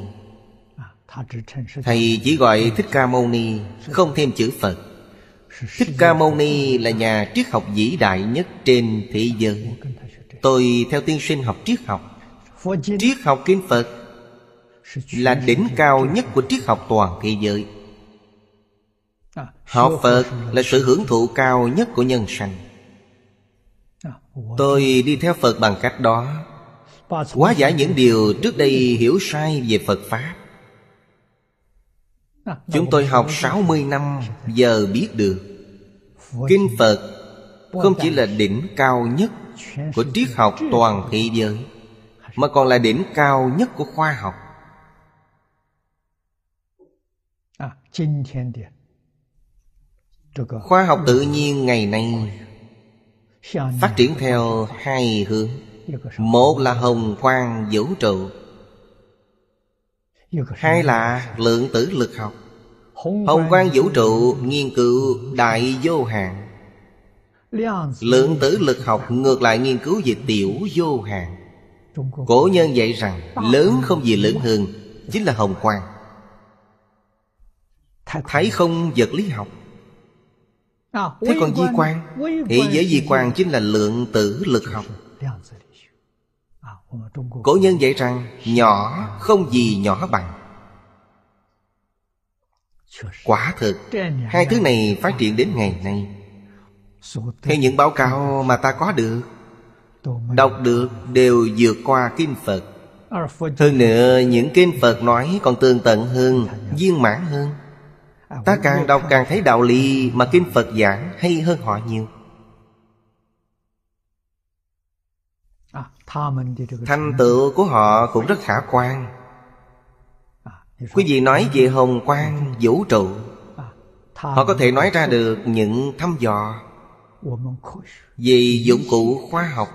Thầy chỉ gọi Thích Ca Mâu Ni, không thêm chữ Phật. Thích Ca Mâu Ni là nhà triết học vĩ đại nhất trên thế giới. Tôi theo tiên sinh học triết học. Triết học kinh Phật là đỉnh cao nhất của triết học toàn thế giới. Học Phật là sự hưởng thụ cao nhất của nhân sanh. Tôi đi theo Phật bằng cách đó, hóa giải những điều trước đây hiểu sai về Phật Pháp. Chúng tôi học sáu mươi năm, giờ biết được kinh Phật không chỉ là đỉnh cao nhất của triết học toàn thế giới, mà còn là đỉnh cao nhất của khoa học. Khoa học tự nhiên ngày nay phát triển theo hai hướng. Một là hồng quang vũ trụ, hai là lượng tử lực học. Hồng quang vũ trụ nghiên cứu đại vô hạn, lượng tử lực học ngược lại nghiên cứu về tiểu vô hạn. Cổ nhân dạy rằng lớn không gì lớn hơn, chính là hồng quang. Thấy không vật lý học. Thế còn di quan, thế giới di quan chính là lượng tử lực học. Cổ nhân dạy rằng nhỏ không gì nhỏ bằng. Quả thực hai thứ này phát triển đến ngày nay. Theo những báo cáo mà ta có được, đọc được, đều vượt qua kinh Phật. Hơn nữa những kinh Phật nói còn tường tận hơn, viên mãn hơn. Ta càng đọc càng thấy đạo lý mà kinh Phật giảng hay hơn họ nhiều. Thành tựu của họ cũng rất khả quan. Quý vị nói về hồng quang vũ trụ, họ có thể nói ra được những thăm dò về dụng cụ khoa học.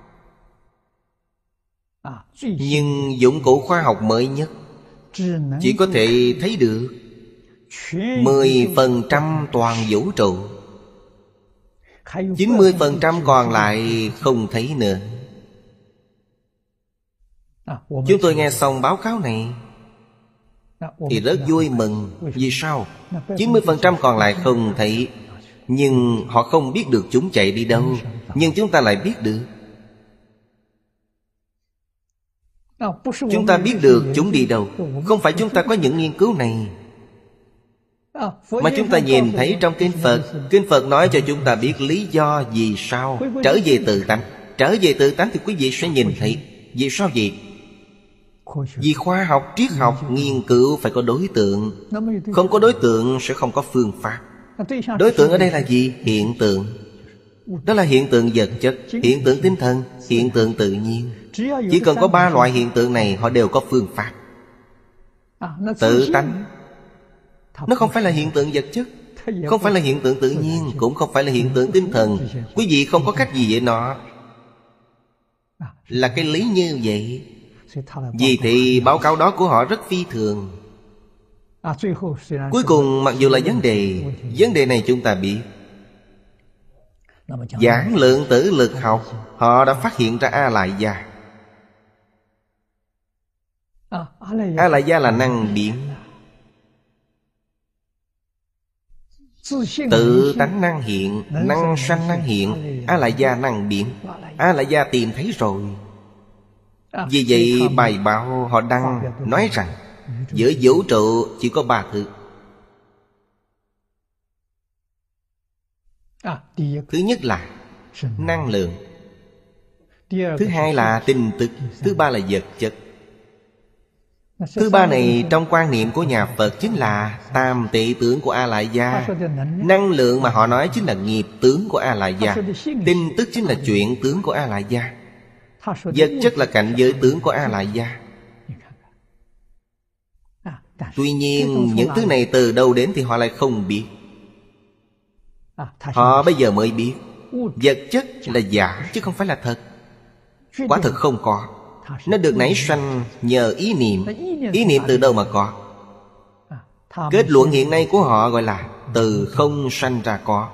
Nhưng dụng cụ khoa học mới nhất chỉ có thể thấy được mười phần trăm toàn vũ trụ, chín mươi phần trăm còn lại không thấy nữa. Chúng tôi nghe xong báo cáo này thì rất vui mừng. Vì sao? chín mươi phần trăm còn lại không thấy. Nhưng họ không biết được chúng chạy đi đâu. Nhưng chúng ta lại biết được. Chúng ta biết được chúng đi đâu. Không phải chúng ta có những nghiên cứu này, mà chúng ta nhìn thấy trong kinh Phật. Kinh Phật nói cho chúng ta biết lý do vì sao trở về tự tánh. Trở về tự tánh thì quý vị sẽ nhìn thấy. Vì sao vậy? Vì khoa học, triết học, nghiên cứu phải có đối tượng. Không có đối tượng sẽ không có phương pháp. Đối tượng ở đây là gì? Hiện tượng. Đó là hiện tượng vật chất, hiện tượng tinh thần, hiện tượng tự nhiên. Chỉ cần có ba loại hiện tượng này, họ đều có phương pháp. Tự tánh, nó không phải là hiện tượng vật chất, không phải là hiện tượng tự nhiên, cũng không phải là hiện tượng tinh thần. Quý vị không có cách gì với nó. Là cái lý như vậy. Vì thì báo cáo đó của họ rất phi thường. Cuối cùng mặc dù là vấn đề, vấn đề này chúng ta biết. Giảng lượng tử lực học, họ đã phát hiện ra A Lại Gia. A Lại Gia là năng biến. Tự tánh năng hiện, năng sanh năng hiện, A Lại Gia năng biến. A Lại Gia tìm thấy rồi. Vì vậy bài báo họ đăng nói rằng giữa vũ trụ chỉ có ba thứ. Thứ nhất là năng lượng, thứ hai là tin tức, thứ ba là vật chất. Thứ ba này trong quan niệm của nhà Phật chính là tam tị tướng của A Lại Gia. Năng lượng mà họ nói chính là nghiệp tướng của A Lại Gia. Tin tức chính là chuyện tướng của A Lại Gia. Vật chất là cảnh giới tướng của A Lại Gia. Tuy nhiên những thứ này từ đâu đến thì họ lại không biết. Họ bây giờ mới biết vật chất là giả chứ không phải là thật. Quả thực không có. Nó được nảy sanh nhờ ý niệm. Ý niệm từ đâu mà có? Kết luận hiện nay của họ gọi là từ không sanh ra có.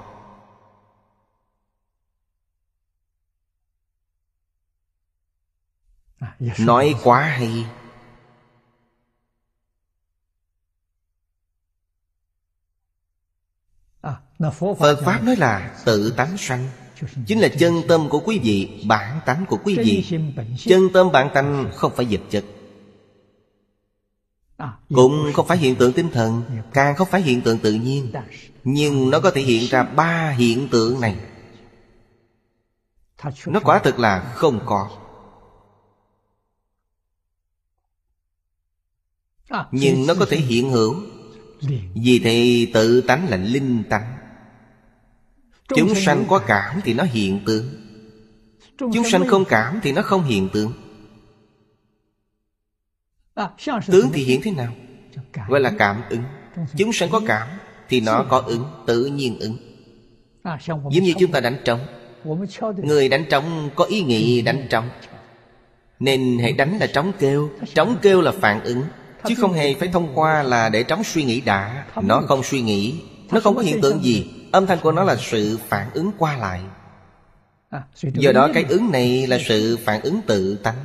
Nói quá hay. Phật Pháp nói là tự tánh sanh, chính là chân tâm của quý vị, bản tánh của quý vị. Chân tâm bản tánh không phải vật chất, cũng không phải hiện tượng tinh thần, càng không phải hiện tượng tự nhiên. Nhưng nó có thể hiện ra ba hiện tượng này. Nó quả thực là không có. Nhưng nó có thể hiện hữu. Vì thế tự tánh là linh tánh. Chúng sanh có cảm thì nó hiện tượng, chúng sanh không cảm thì nó không hiện tượng. Tướng thì hiện thế nào? Gọi là cảm ứng. Chúng sanh có cảm thì nó có ứng, tự nhiên ứng. Giống như chúng ta đánh trống. Người đánh trống có ý nghĩ đánh trống, nên hãy đánh là trống kêu. Trống kêu là phản ứng, chứ không hề phải thông qua là để trống suy nghĩ đã. Nó không suy nghĩ, nó không có hiện tượng gì. Âm thanh của nó là sự phản ứng qua lại. Do đó cái ứng này là sự phản ứng tự tánh.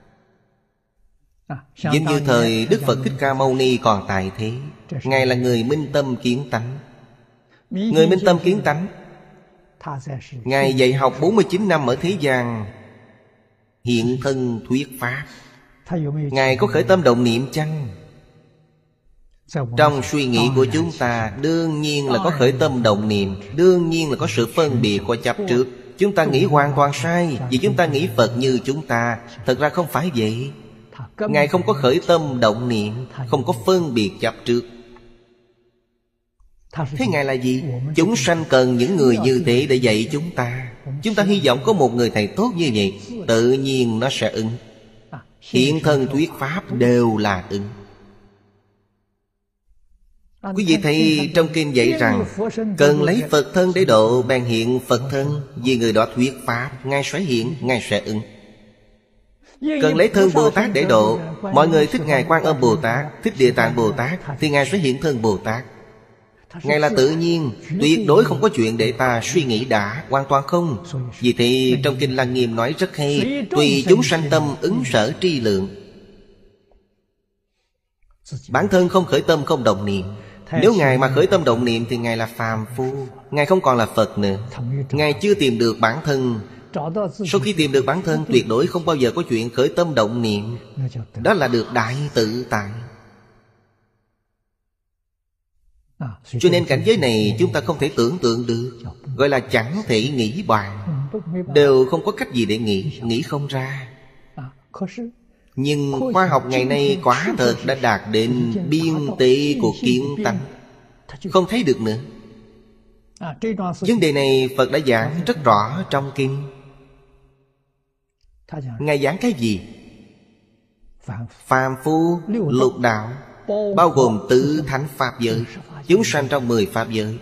Giống như thời Đức Phật Thích Ca Mâu Ni còn tại thế, Ngài là người minh tâm kiến tánh. Người minh tâm kiến tánh, Ngài dạy học bốn mươi chín năm ở thế gian, hiện thân thuyết pháp. Ngài có khởi tâm động niệm chăng? Trong suy nghĩ của chúng ta đương nhiên là có khởi tâm động niệm, đương nhiên là có sự phân biệt của chấp trước. Chúng ta nghĩ hoàn toàn sai, vì chúng ta nghĩ Phật như chúng ta. Thật ra không phải vậy. Ngài không có khởi tâm động niệm, không có phân biệt chấp trước. Thế Ngài là gì? Chúng sanh cần những người như thế để dạy chúng ta. Chúng ta hy vọng có một người thầy tốt như vậy, tự nhiên nó sẽ ứng. Hiện thân thuyết pháp đều là ứng. Quý vị thấy trong kinh dạy rằng cần lấy Phật thân để độ, bèn hiện Phật thân. Vì người đó thuyết pháp, Ngài sẽ hiện, Ngài sẽ ứng. Cần lấy thân Bồ Tát để độ, mọi người thích Ngài Quan Âm Bồ Tát, thích Địa Tạng Bồ Tát, thì Ngài sẽ hiện thân Bồ Tát. Ngài là tự nhiên, tuyệt đối không có chuyện để ta suy nghĩ đã, hoàn toàn không. Vì thế trong kinh Lăng Nghiêm nói rất hay: tùy chúng sanh tâm ứng sở tri lượng. Bản thân không khởi tâm không động niệm. Nếu Ngài mà khởi tâm động niệm thì Ngài là phàm phu, Ngài không còn là Phật nữa. Ngài chưa tìm được bản thân. Sau khi tìm được bản thân, tuyệt đối không bao giờ có chuyện khởi tâm động niệm. Đó là được đại tự tại. Cho nên cảnh giới này chúng ta không thể tưởng tượng được, gọi là chẳng thể nghĩ bàn. Đều không có cách gì để nghĩ, nghĩ không ra. Nhưng khoa học ngày nay quả thật đã đạt đến biên tế của kiến tánh, không thấy được nữa. Vấn đề này Phật đã giảng rất rõ trong kinh. Ngài giảng cái gì? Phàm phu lục đạo, bao gồm tứ thánh pháp giới, chúng sanh trong mười pháp giới.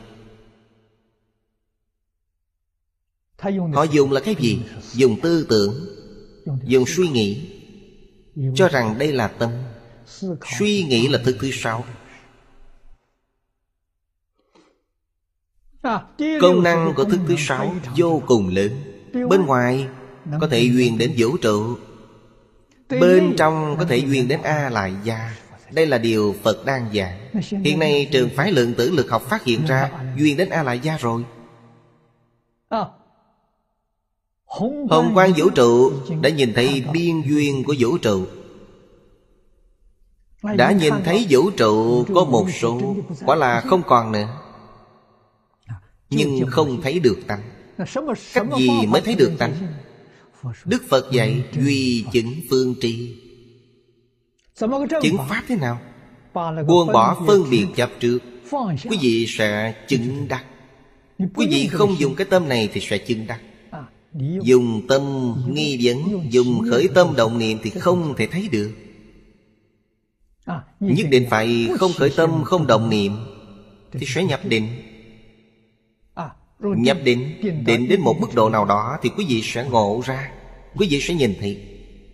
Họ dùng là cái gì? Dùng tư tưởng, dùng suy nghĩ, cho rằng đây là tâm. Suy nghĩ là thức thứ sáu. Công năng của thức thứ sáu vô cùng lớn. Bên ngoài có thể duyên đến vũ trụ, bên trong có thể duyên đến A Lại Gia. Đây là điều Phật đang giảng. Hiện nay trường phái lượng tử lực học phát hiện ra duyên đến A Lại Gia rồi. Hồng quang vũ trụ đã nhìn thấy biên duyên của vũ trụ, đã nhìn thấy vũ trụ có một số, quả là không còn nữa. Nhưng không thấy được tánh. Cách gì mới thấy được tánh? Đức Phật dạy duy chứng phương tri. Chứng pháp thế nào? Buông bỏ phân biệt chấp trước, quý vị sẽ chứng đắc. Quý vị không dùng cái tâm này thì sẽ chứng đắc. Dùng tâm nghi vấn, dùng khởi tâm động niệm thì không thể thấy được. Nhất định phải không khởi tâm, không động niệm thì sẽ nhập định. Nhập định, định đến một mức độ nào đó thì quý vị sẽ ngộ ra, quý vị sẽ nhìn thấy.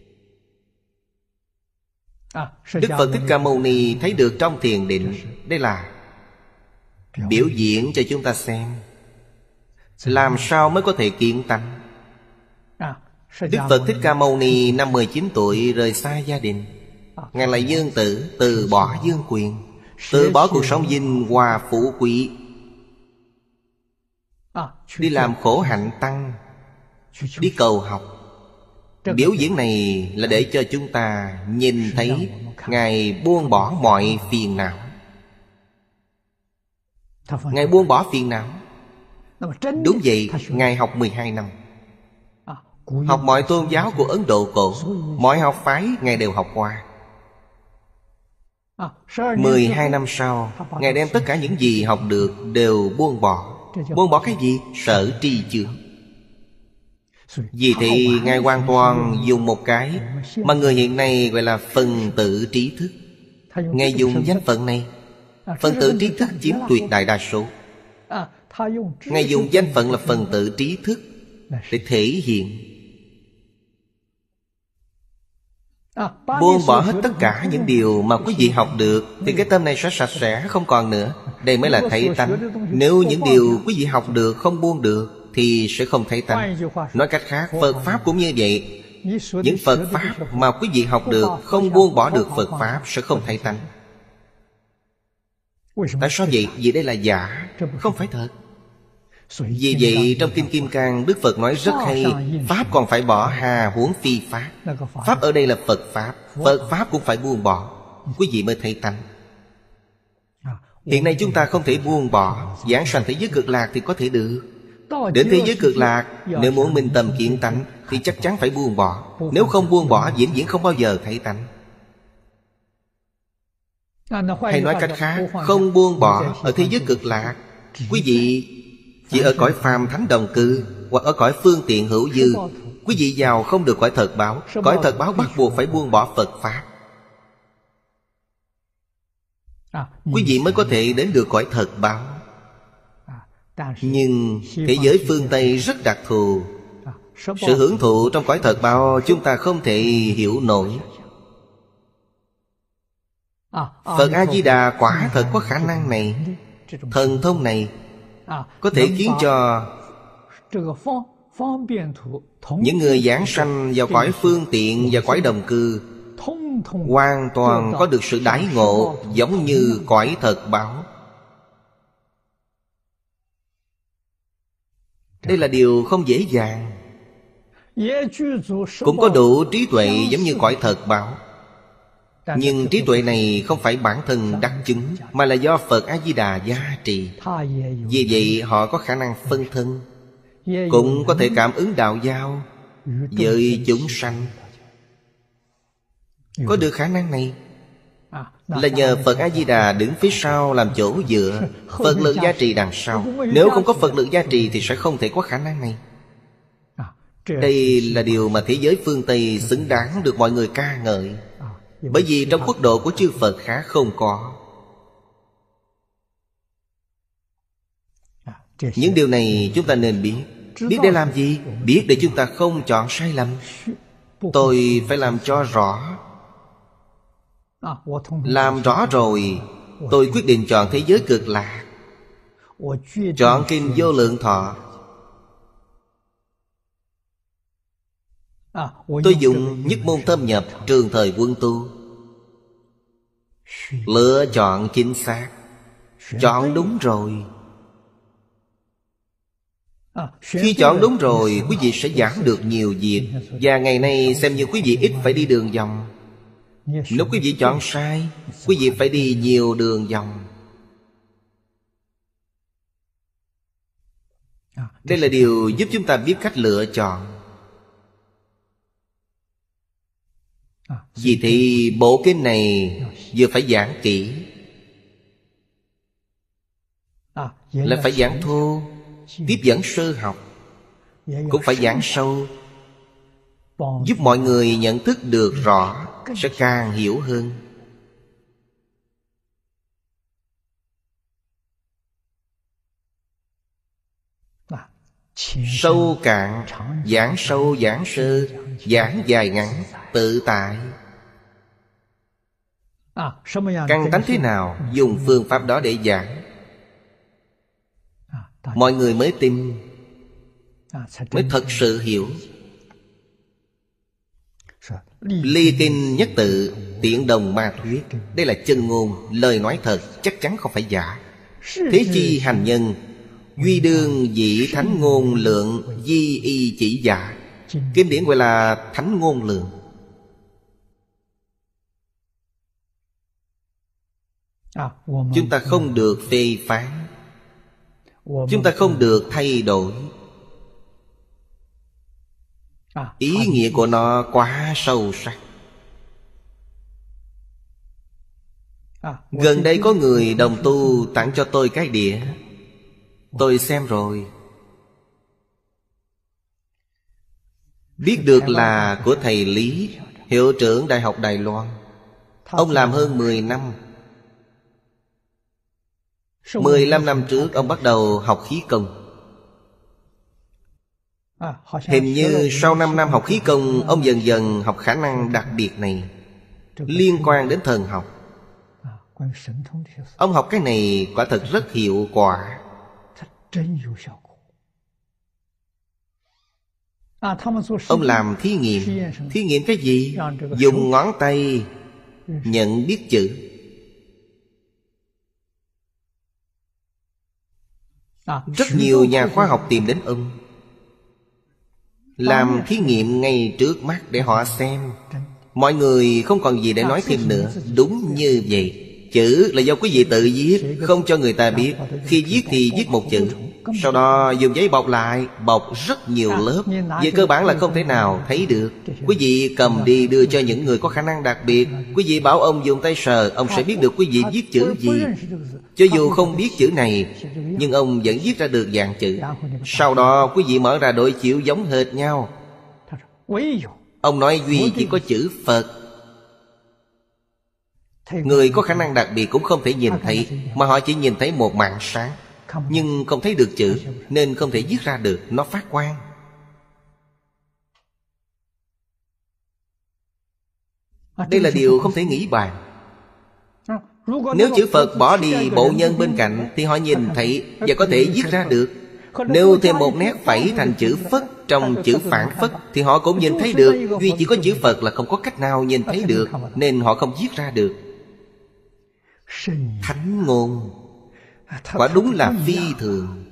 Đức Phật Thích Ca Mâu Ni thấy được trong thiền định. Đây là biểu diễn cho chúng ta xem làm sao mới có thể kiến tánh. Đức Phật Thích Ca Mâu Ni năm mười chín tuổi rời xa gia đình. Ngài là dương tử, từ bỏ dương quyền, từ bỏ cuộc sống vinh hoa phú quý, đi làm khổ hạnh tăng, đi cầu học. Biểu diễn này là để cho chúng ta nhìn thấy Ngài buông bỏ mọi phiền não. Ngài buông bỏ phiền não. Đúng vậy, Ngài học mười hai năm, học mọi tôn giáo của Ấn Độ cổ, mọi học phái Ngài đều học qua. Mười hai năm sau, Ngài đem tất cả những gì học được đều buông bỏ. Buông bỏ cái gì? Sở tri chướng. Vì thì Ngài hoàn toàn dùng một cái mà người hiện nay gọi là phần tử trí thức. Ngài dùng danh phận này. Phần tử trí thức chiếm tuyệt đại đa số. Ngài dùng danh phận là phần tử trí thức để thể hiện. Buông bỏ hết tất cả những điều mà quý vị học được thì cái tâm này sẽ sạch sẽ, không còn nữa. Đây mới là thấy tánh. Nếu những điều quý vị học được không buông được thì sẽ không thấy tánh. Nói cách khác, Phật Pháp cũng như vậy. Những Phật Pháp mà quý vị học được không buông bỏ được Phật Pháp sẽ không thấy tánh. Tại sao vậy? Vì đây là giả, không phải thật. Vì vậy trong Kinh Kim Cang Đức Phật nói rất hay: Pháp còn phải bỏ, hà huống phi Pháp. Pháp ở đây là Phật Pháp. Phật Pháp cũng phải buông bỏ, quý vị mới thấy tánh. Hiện nay chúng ta không thể buông bỏ. Giảng sanh thế giới cực lạc thì có thể được. Đến thế giới cực lạc, nếu muốn minh tâm kiến tánh thì chắc chắn phải buông bỏ. Nếu không buông bỏ, vĩnh viễn không bao giờ thấy tánh. Hay nói cách khác, không buông bỏ ở thế giới cực lạc, quý vị chỉ ở cõi phàm thánh đồng cư hoặc ở cõi phương tiện hữu dư, quý vị vào không được cõi thật báo. Cõi thật báo bắt buộc phải buông bỏ Phật Pháp, quý vị mới có thể đến được cõi thật báo. Nhưng thế giới phương Tây rất đặc thù. Sự hưởng thụ trong cõi thật báo chúng ta không thể hiểu nổi. Phật A-di-đà quả thật có khả năng này, thần thông này, có thể khiến cho những người giảng sanh vào cõi phương tiện và cõi đồng cư hoàn toàn có được sự đãi ngộ giống như cõi thật báo. Đây là điều không dễ dàng. Cũng có đủ trí tuệ giống như cõi thật báo. Nhưng trí tuệ này không phải bản thân đắc chứng, mà là do Phật A-di-đà gia trì. Vì vậy họ có khả năng phân thân, cũng có thể cảm ứng đạo giao với chúng sanh. Có được khả năng này là nhờ Phật A-di-đà đứng phía sau làm chỗ dựa, Phật lực gia trì đằng sau. Nếu không có Phật lực gia trì thì sẽ không thể có khả năng này. Đây là điều mà thế giới phương Tây xứng đáng được mọi người ca ngợi. Bởi vì trong quốc độ của chư Phật khác không có. Những điều này chúng ta nên biết. Biết để làm gì? Biết để chúng ta không chọn sai lầm. Tôi phải làm cho rõ. Làm rõ rồi, tôi quyết định chọn thế giới cực lạc, chọn kinh Vô Lượng Thọ. Tôi dùng nhất môn thâm nhập trường thời quân tu. Lựa chọn chính xác, chọn đúng rồi. Khi chọn đúng rồi, quý vị sẽ giảm được nhiều việc. Và ngày nay xem như quý vị ít phải đi đường vòng. Nếu quý vị chọn sai, quý vị phải đi nhiều đường vòng. Đây là điều giúp chúng ta biết cách lựa chọn. Vì thì bộ kinh này vừa phải giảng kỹ, lại phải giảng thô, tiếp dẫn sơ học, cũng phải giảng sâu, giúp mọi người nhận thức được rõ, sẽ càng hiểu hơn. Sâu cạn, giảng sâu giảng sơ, giảng dài ngắn, tự tại. Căn tánh thế nào, dùng phương pháp đó để giảng, mọi người mới tin, mới thật sự hiểu. Ly kinh nhất tự, tiện đồng ma thuyết. Đây là chân ngôn, lời nói thật, chắc chắn không phải giả. Thế chi hành nhân, duy đương dĩ thánh ngôn lượng, di y chỉ giả. Kinh điển gọi là thánh ngôn lượng. Chúng ta không được phê phán, chúng ta không được thay đổi. Ý nghĩa của nó quá sâu sắc. Gần đây có người đồng tu tặng cho tôi cái đĩa. Tôi xem rồi, biết được là của thầy Lý, hiệu trưởng Đại học Đài Loan. Ông làm hơn mười năm. mười lăm năm trước ông bắt đầu học khí công. Hình như sau năm năm học khí công, ông dần dần học khả năng đặc biệt này, liên quan đến thần học. Ông học cái này quả thật rất hiệu quả. Ông làm thí nghiệm. Thí nghiệm cái gì? Dùng ngón tay nhận biết chữ. Rất nhiều nhà khoa học tìm đến ông, làm thí nghiệm ngay trước mắt để họ xem. Mọi người không còn gì để nói thêm nữa. Đúng như vậy. Chữ là do quý vị tự viết, không cho người ta biết. Khi viết thì viết một chữ, sau đó dùng giấy bọc lại, bọc rất nhiều lớp. Về cơ bản là không thể nào thấy được. Quý vị cầm đi đưa cho những người có khả năng đặc biệt. Quý vị bảo ông dùng tay sờ, ông sẽ biết được quý vị viết chữ gì. Cho dù không biết chữ này, nhưng ông vẫn viết ra được dạng chữ. Sau đó quý vị mở ra đối chiếu giống hệt nhau. Ông nói duy chỉ có chữ Phật. Người có khả năng đặc biệt cũng không thể nhìn thấy, mà họ chỉ nhìn thấy một mảng sáng, nhưng không thấy được chữ, nên không thể viết ra được. Nó phát quang. Đây là điều không thể nghĩ bàn. Nếu chữ Phật bỏ đi bộ nhân bên cạnh thì họ nhìn thấy và có thể viết ra được. Nếu thêm một nét phẩy thành chữ Phất trong chữ phản Phất thì họ cũng nhìn thấy được. Duy chỉ có chữ Phật là không có cách nào nhìn thấy được, nên họ không viết ra được. Thánh ngôn quả đúng là phi thường.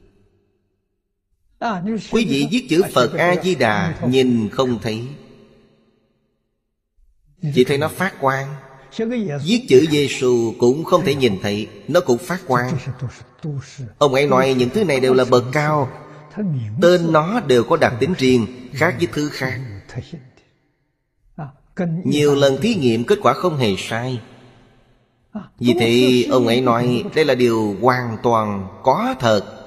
Quý vị viết chữ Phật A-di-đà nhìn không thấy, chỉ thấy nó phát quang. Viết chữ Giê-xu cũng không thể nhìn thấy, nó cũng phát quang. Ông ấy nói những thứ này đều là bậc cao, tên nó đều có đặc tính riêng, khác với thứ khác. Nhiều lần thí nghiệm kết quả không hề sai. Vì thế ông ấy nói đây là điều hoàn toàn có thật.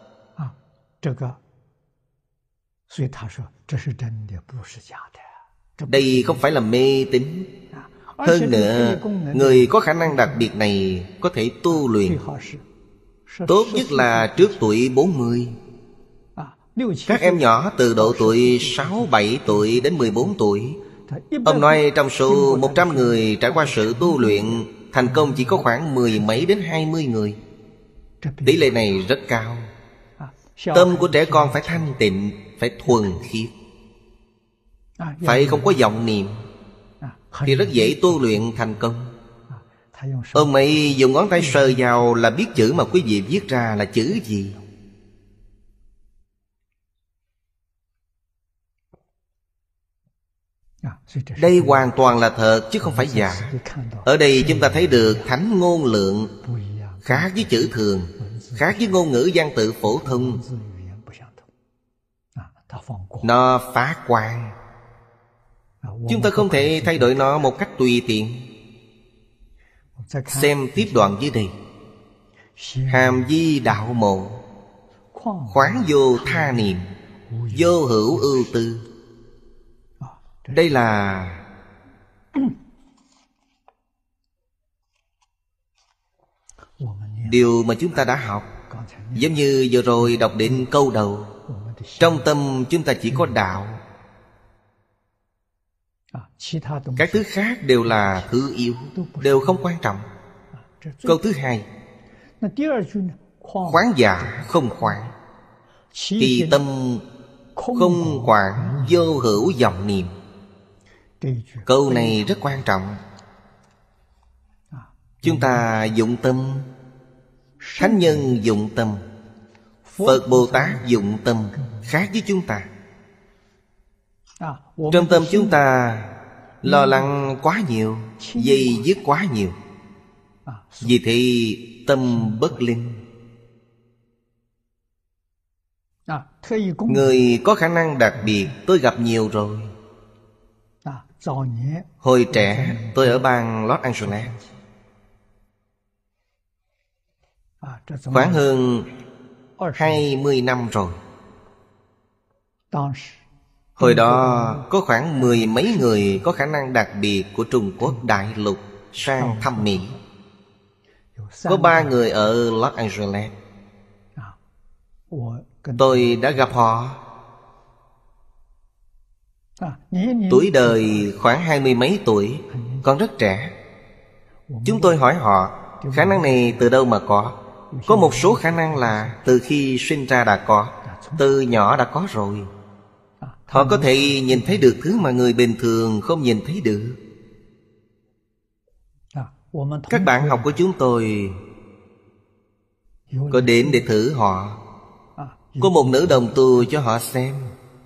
Đây không phải là mê tín. Hơn nữa, người có khả năng đặc biệt này có thể tu luyện. Tốt nhất là trước tuổi bốn mươi. Các em nhỏ từ độ tuổi sáu bảy tuổi đến mười bốn tuổi. Ông nói trong số một trăm người trải qua sự tu luyện, thành công chỉ có khoảng mười mấy đến hai mươi người. Tỷ lệ này rất cao. Tâm của trẻ con phải thanh tịnh, phải thuần khiết, phải không có vọng niệm, thì rất dễ tu luyện thành công. Ông ấy dùng ngón tay sờ vào là biết chữ mà quý vị viết ra là chữ gì. Đây hoàn toàn là thật chứ không phải giả. Ở đây chúng ta thấy được thánh ngôn lượng khác với chữ thường, khác với ngôn ngữ văn tự phổ thông. Nó phá quan. Chúng ta không thể thay đổi nó một cách tùy tiện. Xem tiếp đoạn dưới đây. Hàm di đạo mộ, khoáng vô tha niệm, vô hữu ưu tư. Đây là điều mà chúng ta đã học. Giống như vừa rồi đọc đến câu đầu, trong tâm chúng ta chỉ có đạo, các thứ khác đều là thứ yếu, đều không quan trọng. Câu thứ hai, khoáng dạ không khoáng, thì tâm không quản vô hữu vọng niệm. Câu này rất quan trọng. Chúng ta dụng tâm, thánh nhân dụng tâm, Phật Bồ Tát dụng tâm, khác với chúng ta. Trong tâm chúng ta lo lắng quá nhiều, dây dứt quá nhiều, vì thế tâm bất linh. Người có khả năng đặc biệt tôi gặp nhiều rồi. Hồi trẻ tôi ở bang Los Angeles, khoảng hơn hai mươi năm rồi. Hồi đó có khoảng mười mấy người có khả năng đặc biệt của Trung Quốc đại lục sang thăm Mỹ. Có ba người ở Los Angeles. Tôi đã gặp họ. Tuổi đời khoảng hai mươi mấy tuổi, còn rất trẻ. Chúng tôi hỏi họ, khả năng này từ đâu mà có? Có một số khả năng là từ khi sinh ra đã có, từ nhỏ đã có rồi. Họ có thể nhìn thấy được thứ mà người bình thường không nhìn thấy được. Các bạn học của chúng tôi có đến để thử họ. Có một nữ đồng tu cho họ xem.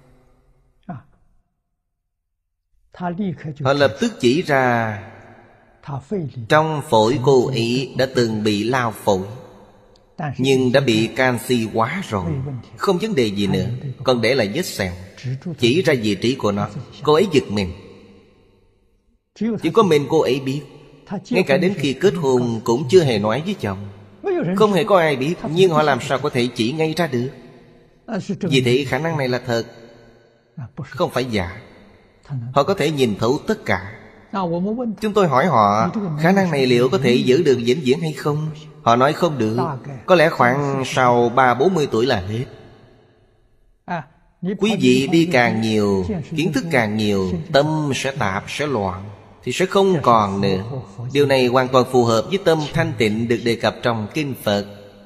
Họ lập tức chỉ ra trong phổi cô ấy đã từng bị lao phổi, nhưng đã bị canxi hóa rồi, không vấn đề gì nữa, còn để lại vết sẹo. Chỉ ra vị trí của nó, cô ấy giật mình. Chỉ có mình cô ấy biết. Ngay cả đến khi kết hôn cũng chưa hề nói với chồng. Không hề có ai biết, nhưng họ làm sao có thể chỉ ngay ra được. Vì thế khả năng này là thật, không phải giả. Họ có thể nhìn thấu tất cả. Chúng tôi hỏi họ, khả năng này liệu có thể giữ được vĩnh viễn hay không? Họ nói không được. Có lẽ khoảng sau ba bốn mươi tuổi là hết. Quý vị đi càng nhiều, kiến thức càng nhiều, tâm sẽ tạp, sẽ loạn, thì sẽ không còn nữa. Điều này hoàn toàn phù hợp với tâm thanh tịnh được đề cập trong Kinh Phật.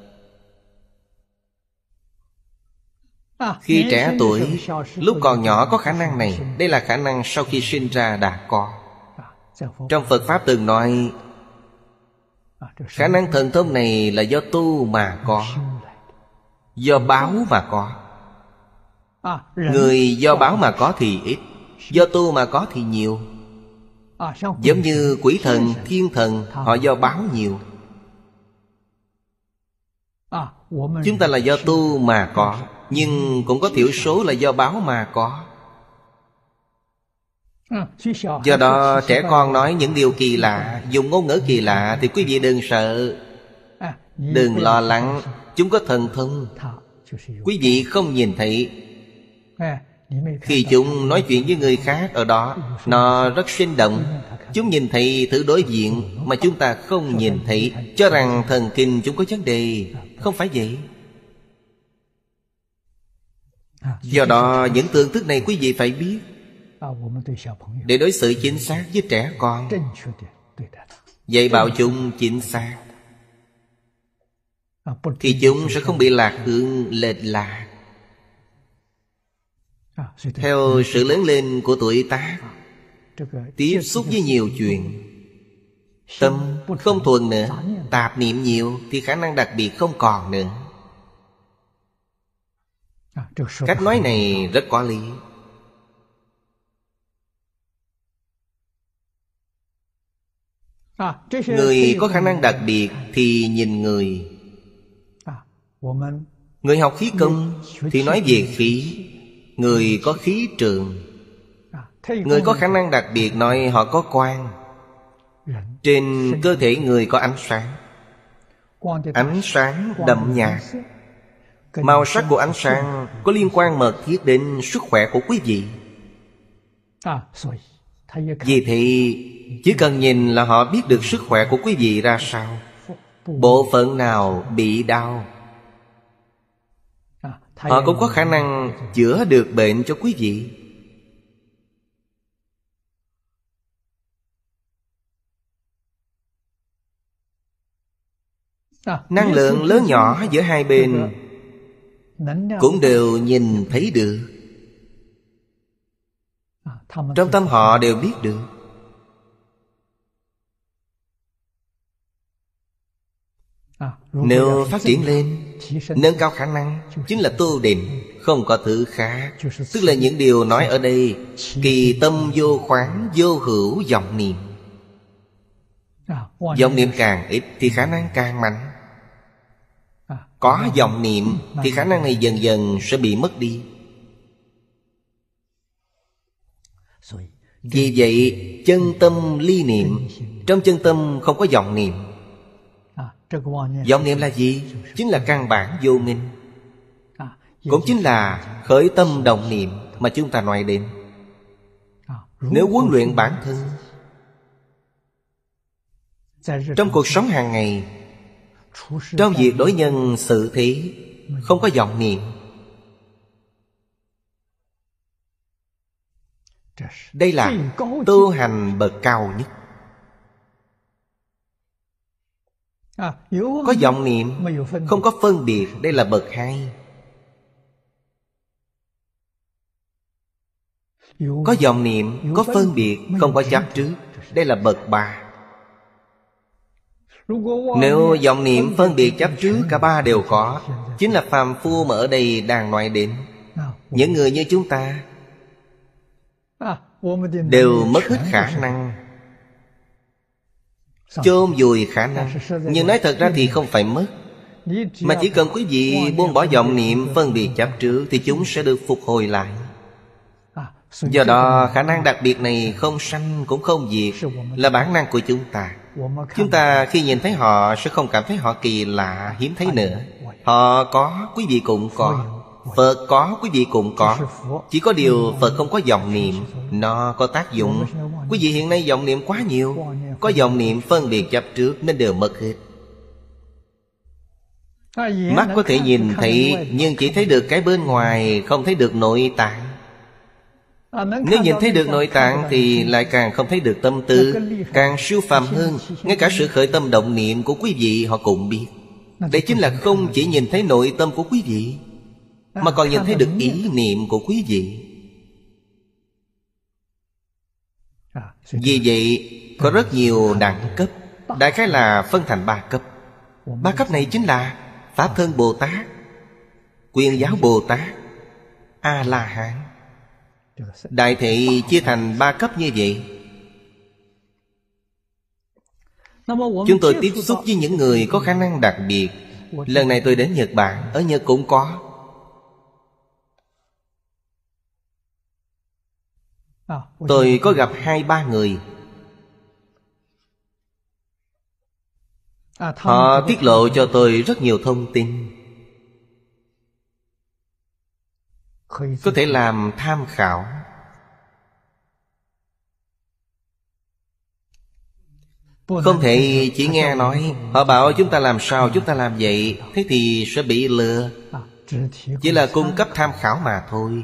Khi trẻ tuổi, lúc còn nhỏ có khả năng này. Đây là khả năng sau khi sinh ra đã có. Trong Phật Pháp từng nói, khả năng thần thông này là do tu mà có, do báo mà có. Người do báo mà có thì ít, do tu mà có thì nhiều. Giống như quỷ thần, thiên thần, họ do báo nhiều. Chúng ta là do tu mà có, nhưng cũng có thiểu số là do báo mà có. Do đó trẻ con nói những điều kỳ lạ, dùng ngôn ngữ kỳ lạ, thì quý vị đừng sợ, đừng lo lắng. Chúng có thần thông, quý vị không nhìn thấy. Khi chúng nói chuyện với người khác ở đó, nó rất sinh động. Chúng nhìn thấy thứ đối diện mà chúng ta không nhìn thấy, cho rằng thần kinh chúng có vấn đề. Không phải vậy. Do đó những tưởng thức này quý vị phải biết, để đối xử chính xác với trẻ con, dạy bảo chúng chính xác, thì chúng sẽ không bị lạc hướng lệch lạc. Theo sự lớn lên của tuổi tác, tiếp xúc với nhiều chuyện, tâm không thuần nữa, tạp niệm nhiều, thì khả năng đặc biệt không còn nữa. Cách nói này rất có lý. Người có khả năng đặc biệt thì nhìn người. Người học khí công thì nói về khí. Người có khí trường. Người có khả năng đặc biệt nói họ có quang. Trên cơ thể người có ánh sáng. Ánh sáng đậm nhạt. Màu sắc của ánh sáng có liên quan mật thiết đến sức khỏe của quý vị. Vì thì chỉ cần nhìn là họ biết được sức khỏe của quý vị ra sao, bộ phận nào bị đau. Họ cũng có khả năng chữa được bệnh cho quý vị. Năng lượng lớn nhỏ giữa hai bên cũng đều nhìn thấy được. Trong tâm họ đều biết được. Nếu phát triển lên, nâng cao khả năng, chính là tu định, không có thứ khác. Tức là những điều nói ở đây: kỳ tâm vô khoáng, vô hữu vọng niệm. Vọng niệm càng ít thì khả năng càng mạnh. Có vọng niệm thì khả năng này dần dần sẽ bị mất đi. Vì vậy chân tâm ly niệm. Trong chân tâm không có vọng niệm. Vọng niệm là gì? Chính là căn bản vô minh. Cũng chính là khởi tâm động niệm mà chúng ta nói đến. Nếu huấn luyện bản thân trong cuộc sống hàng ngày, trong việc đối nhân xử thế, không có vọng niệm, đây là tu hành bậc cao nhất. Có vọng niệm, không có phân biệt, đây là bậc hai. Có vọng niệm, có phân biệt, không có chấp trước, đây là bậc ba. Nếu vọng niệm, phân biệt, chấp trước cả ba đều có, chính là phàm phu mà ở đây đang nói đến. Những người như chúng ta đều mất hết khả năng, chôn vùi khả năng. Nhưng nói thật ra thì không phải mất, mà chỉ cần quý vị buông bỏ vọng niệm, phân biệt, chấp trước thì chúng sẽ được phục hồi lại. Do đó khả năng đặc biệt này không sanh cũng không diệt, là bản năng của chúng ta. Chúng ta khi nhìn thấy họ sẽ không cảm thấy họ kỳ lạ, hiếm thấy nữa. Họ có, quý vị cũng có. Phật có, quý vị cũng có. Chỉ có điều Phật không có vọng niệm, nó có tác dụng. Quý vị hiện nay vọng niệm quá nhiều, có vọng niệm phân biệt chấp trước nên đều mất hết. Mắt có thể nhìn thấy, nhưng chỉ thấy được cái bên ngoài, không thấy được nội tạng. Nếu nhìn thấy được nội tạng thì lại càng không thấy được tâm tư, càng siêu phàm hơn. Ngay cả sự khởi tâm động niệm của quý vị họ cũng biết. Đây chính là không chỉ nhìn thấy nội tâm của quý vị, mà còn nhìn thấy được ý niệm của quý vị. Vì vậy có rất nhiều đẳng cấp, đại khái là phân thành ba cấp. Ba cấp này chính là Pháp Thân Bồ Tát, Quyền Giáo Bồ Tát, A-la-hán. Đại thể chia thành ba cấp như vậy. Chúng tôi tiếp xúc với những người có khả năng đặc biệt. Lần này tôi đến Nhật Bản, ở Nhật cũng có. Tôi có gặp hai ba người. Họ tiết lộ cho tôi rất nhiều thông tin, có thể làm tham khảo. Không thể chỉ nghe nói họ bảo chúng ta làm sao chúng ta làm vậy, thế thì sẽ bị lừa. Chỉ là cung cấp tham khảo mà thôi.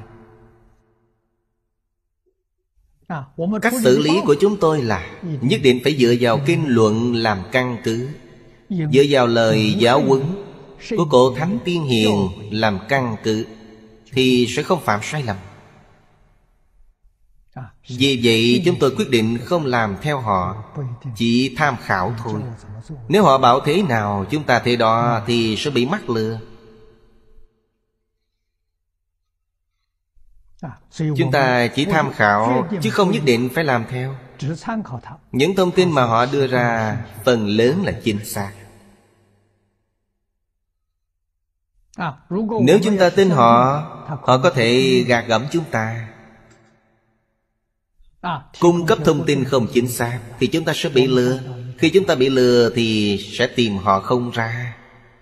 Cách xử lý của chúng tôi là nhất định phải dựa vào kinh luận làm căn cứ, dựa vào lời giáo huấn của cổ thánh tiên hiền làm căn cứ, thì sẽ không phạm sai lầm. Vì vậy chúng tôi quyết định không làm theo họ, chỉ tham khảo thôi. Nếu họ bảo thế nào chúng ta thế đó thì sẽ bị mắc lừa. Chúng ta chỉ tham khảo chứ không nhất định phải làm theo. Những thông tin mà họ đưa ra phần lớn là chính xác. Nếu chúng ta tin họ, họ có thể gạt gẫm chúng ta, cung cấp thông tin không chính xác, thì chúng ta sẽ bị lừa. Khi chúng ta bị lừa thì sẽ tìm họ không ra.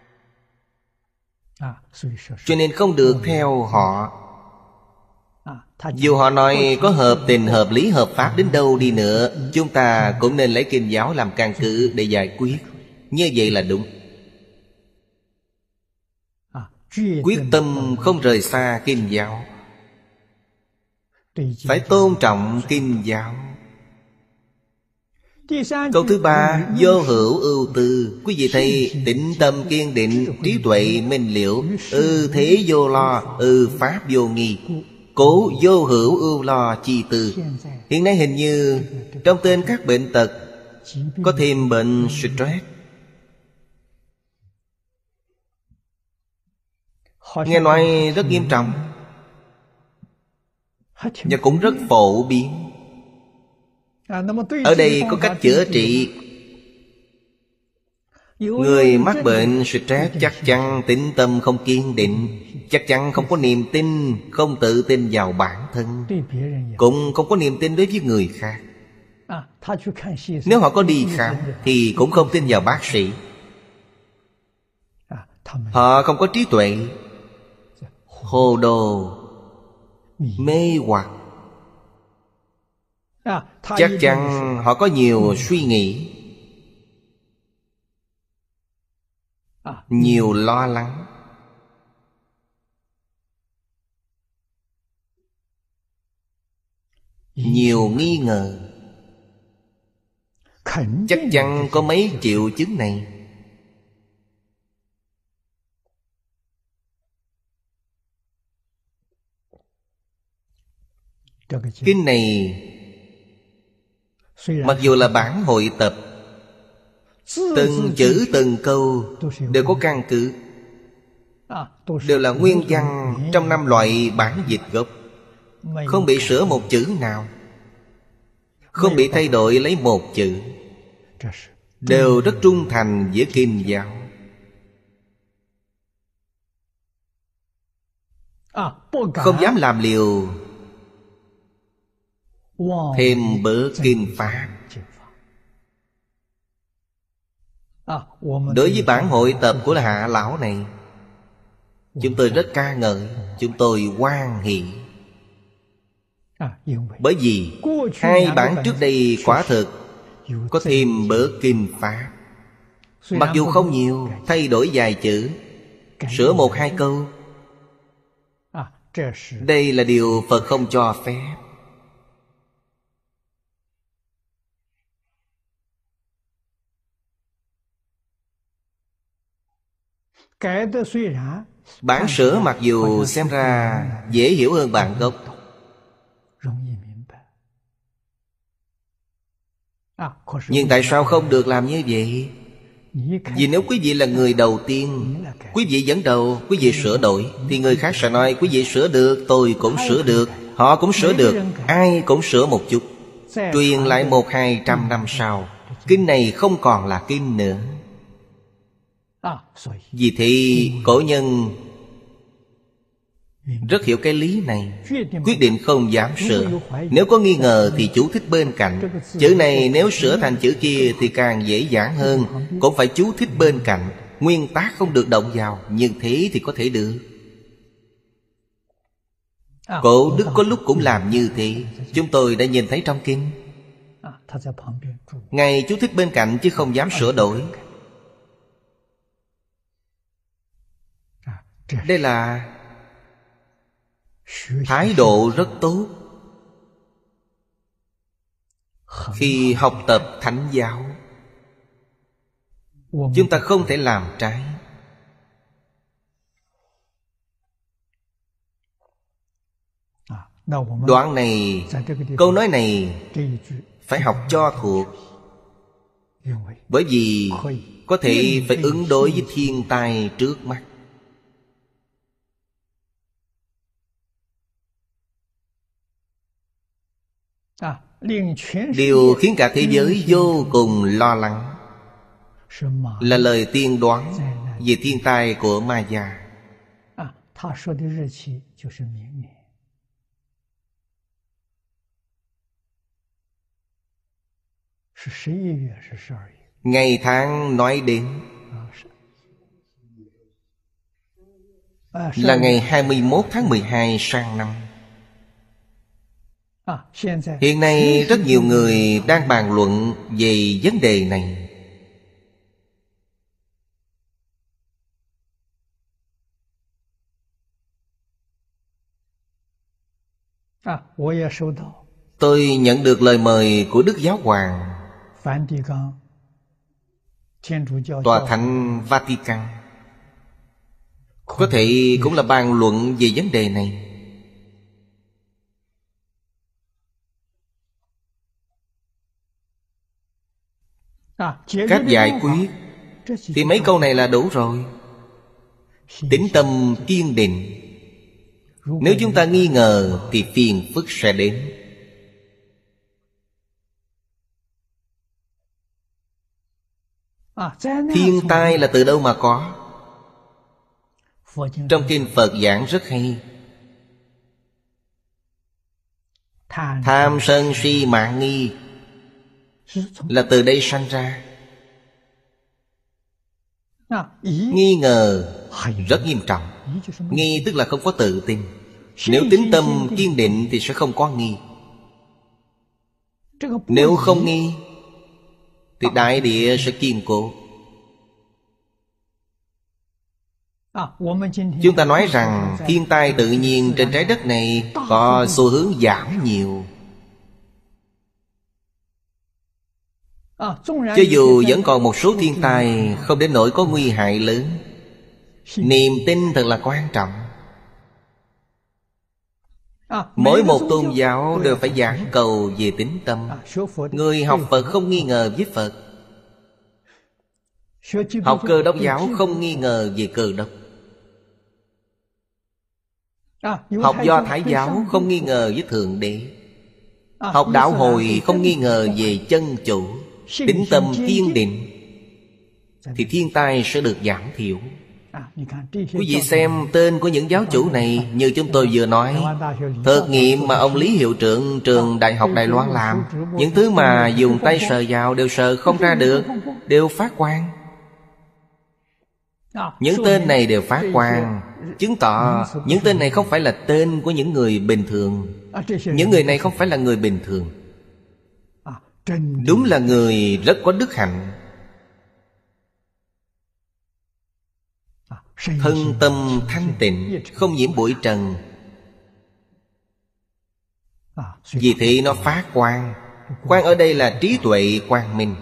Cho nên không được theo họ. Dù họ nói có hợp tình, hợp lý, hợp pháp đến đâu đi nữa, chúng ta cũng nên lấy kinh giáo làm căn cứ để giải quyết. Như vậy là đúng. Quyết tâm không rời xa kinh giáo, phải tôn trọng kinh giáo. Câu thứ ba, vô hữu ưu tư. Quý vị thấy tĩnh tâm kiên định, trí tuệ minh liễu, ư thế vô lo, ư pháp vô nghi, cố vô hữu ưu lo chi tư. Hiện nay hình như trong tên các bệnh tật có thêm bệnh stress. Nghe nói rất nghiêm trọng và cũng rất phổ biến. Ở đây có cách chữa trị. Người mắc bệnh stress chắc chắn tĩnh tâm không kiên định, chắc chắn không có niềm tin, không tự tin vào bản thân, cũng không có niềm tin đối với người khác. Nếu họ có đi khám thì cũng không tin vào bác sĩ. Họ không có trí tuệ, hồ đồ, mê hoặc. Chắc chắn họ có nhiều suy nghĩ, nhiều lo lắng, nhiều nghi ngờ. Chắc chắn có mấy triệu chứng này. Kinh này mặc dù là bản hội tập, từng chữ từng câu đều có căn cứ, đều là nguyên văn trong năm loại bản dịch gốc, không bị sửa một chữ nào, không bị thay đổi lấy một chữ, đều rất trung thành với kinh giáo. Không dám làm liều thêm bớt kinh pháp. Đối với bản hội tập của Hạ Lão này, chúng tôi rất ca ngợi, chúng tôi hoan hỷ. Bởi vì hai bản trước đây quả thực có thêm bớt kinh pháp. Mặc dù không nhiều, thay đổi vài chữ, sửa một hai câu, đây là điều Phật không cho phép. Bản sửa mặc dù xem ra dễ hiểu hơn bản gốc, nhưng tại sao không được làm như vậy? Vì nếu quý vị là người đầu tiên, quý vị dẫn đầu, quý vị sửa đổi, thì người khác sẽ nói quý vị sửa được, tôi cũng sửa được, họ cũng sửa được, ai cũng sửa một chút. Truyền lại một hai trăm năm sau, kinh này không còn là kinh nữa. Vì thế cổ nhân rất hiểu cái lý này, quyết định không dám sửa. Nếu có nghi ngờ thì chú thích bên cạnh. Chữ này nếu sửa thành chữ kia thì càng dễ dàng hơn, cũng phải chú thích bên cạnh. Nguyên tác không được động vào, nhưng thế thì có thể được. Cổ đức có lúc cũng làm như thế, chúng tôi đã nhìn thấy trong kinh. Ngài chú thích bên cạnh chứ không dám sửa đổi. Đây là thái độ rất tốt khi học tập thánh giáo. Chúng ta không thể làm trái. Đoạn này, câu nói này phải học cho thuộc. Bởi vì có thể phải ứng đối với thiên tai trước mắt. Điều khiến cả thế giới vô cùng lo lắng là lời tiên đoán về thiên tai của Ma Gia. Ngày tháng nói đến là ngày hai mươi mốt tháng mười hai sang năm. Hiện nay rất nhiều người đang bàn luận về vấn đề này. Tôi nhận được lời mời của Đức Giáo Hoàng, Tòa Thánh Vatican. Có thể cũng là bàn luận về vấn đề này. Cách giải quyết thì mấy câu này là đủ rồi. Tín tâm kiên định. Nếu chúng ta nghi ngờ thì phiền phức sẽ đến. Thiên tai là từ đâu mà có? Trong kinh Phật giảng rất hay. Tham sân si mạng nghi là từ đây sanh ra. Nghi ngờ rất nghiêm trọng. Nghi tức là không có tự tin. Nếu tín tâm kiên định thì sẽ không có nghi. Nếu không nghi thì đại địa sẽ kiên cố. Chúng ta nói rằng thiên tai tự nhiên trên trái đất này có xu hướng giảm nhiều. Cho dù vẫn còn một số thiên tai không đến nỗi có nguy hại lớn, niềm tin thật là quan trọng. Mỗi một tôn giáo đều phải giảng cầu về tín tâm. Người học Phật không nghi ngờ với Phật. Học Cơ Đốc giáo không nghi ngờ về Cơ Đốc. Học Do Thái giáo không nghi ngờ với Thượng Đế. Học Đạo Hồi không nghi ngờ về chân chủ. Tín tâm kiên định thì thiên tai sẽ được giảm thiểu. Quý vị xem tên của những giáo chủ này, như chúng tôi vừa nói, thực nghiệm mà ông Lý Hiệu Trưởng trường Đại học Đài Loan làm, những thứ mà dùng tay sờ vào đều sờ không ra được, đều phát quang. Những tên này đều phát quang, chứng tỏ những tên này không phải là tên của những người bình thường. Những người này không phải là người bình thường. Đúng là người rất có đức hạnh. Thân tâm thanh tịnh, không nhiễm bụi trần. Vì thế nó phát quang. Quang ở đây là trí tuệ quang minh.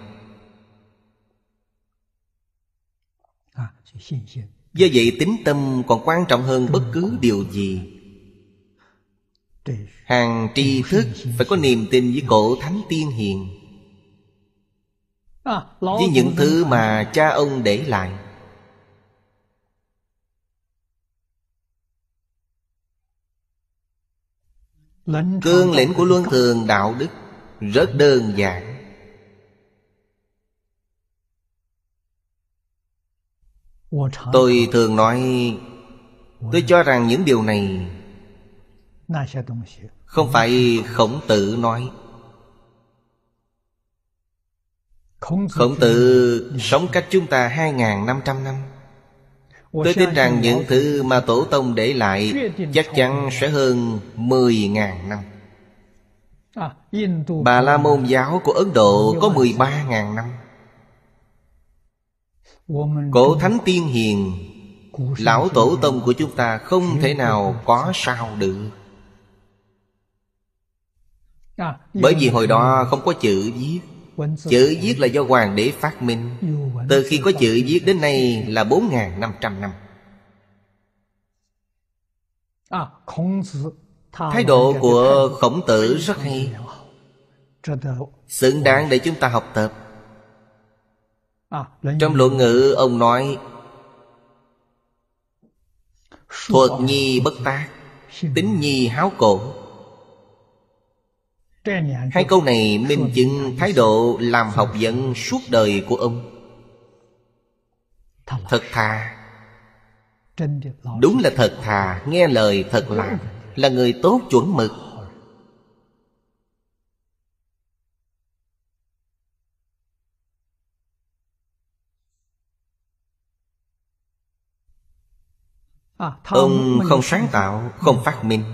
Do vậy tín tâm còn quan trọng hơn bất cứ điều gì. Hàng tri thức phải có niềm tin với cổ thánh tiên hiền, với những thứ mà cha ông để lại. Cương lĩnh của luân thường đạo đức rất đơn giản. Tôi thường nói, tôi cho rằng những điều này không phải Khổng Tử nói. Khổng Tử sống cách chúng ta hai nghìn năm trăm năm. Tôi tin rằng những thứ mà Tổ tông để lại chắc chắn sẽ hơn mười nghìn năm. Bà La Môn giáo của Ấn Độ có mười ba nghìn năm. Cổ thánh tiên hiền, lão tổ tông của chúng ta không thể nào có sao được. Bởi vì hồi đó không có chữ viết. Chữ viết là do hoàng đế phát minh. Từ khi có chữ viết đến nay là bốn nghìn năm trăm năm. Thái độ của Khổng Tử rất hay, xứng đáng để chúng ta học tập. Trong Luận Ngữ ông nói: thuật nhi bất tác, tín nhi háo cổ. Hai câu này minh chứng thái độ làm học vấn suốt đời của ông. Thật thà, đúng là thật thà, nghe lời thật làm, là người tốt chuẩn mực. Ông không sáng tạo, không phát minh.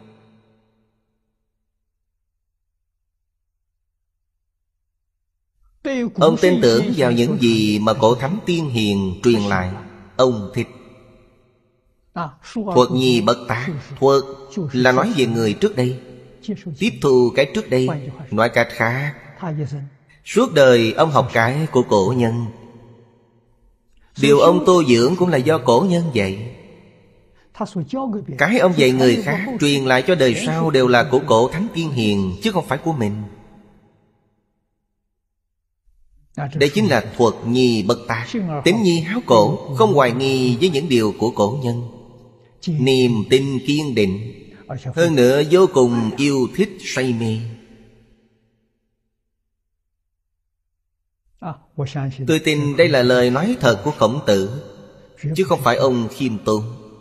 Ông tin tưởng vào những gì mà cổ thánh tiên hiền truyền lại. Ông thích. Thuật nhi bất tác. Thuật là nói về người trước đây, tiếp thu cái trước đây. Nói cách khác, suốt đời ông học cái của cổ nhân. Điều ông tu dưỡng cũng là do cổ nhân dạy. Cái ông dạy người khác, truyền lại cho đời sau đều là của cổ thánh tiên hiền, chứ không phải của mình. Đây chính là thuật nhi bất tác. Tính nhi háo cổ, không hoài nghi với những điều của cổ nhân. Niềm tin kiên định, hơn nữa vô cùng yêu thích say mê. Tôi tin đây là lời nói thật của Khổng Tử, chứ không phải ông khiêm tốn.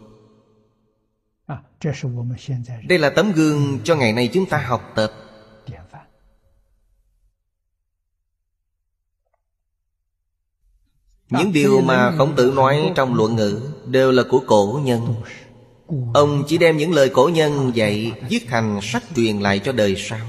Đây là tấm gương cho ngày nay chúng ta học tập. Những điều mà Khổng Tử nói trong Luận Ngữ đều là của cổ nhân. Ông chỉ đem những lời cổ nhân dạy viết thành sách truyền lại cho đời sau.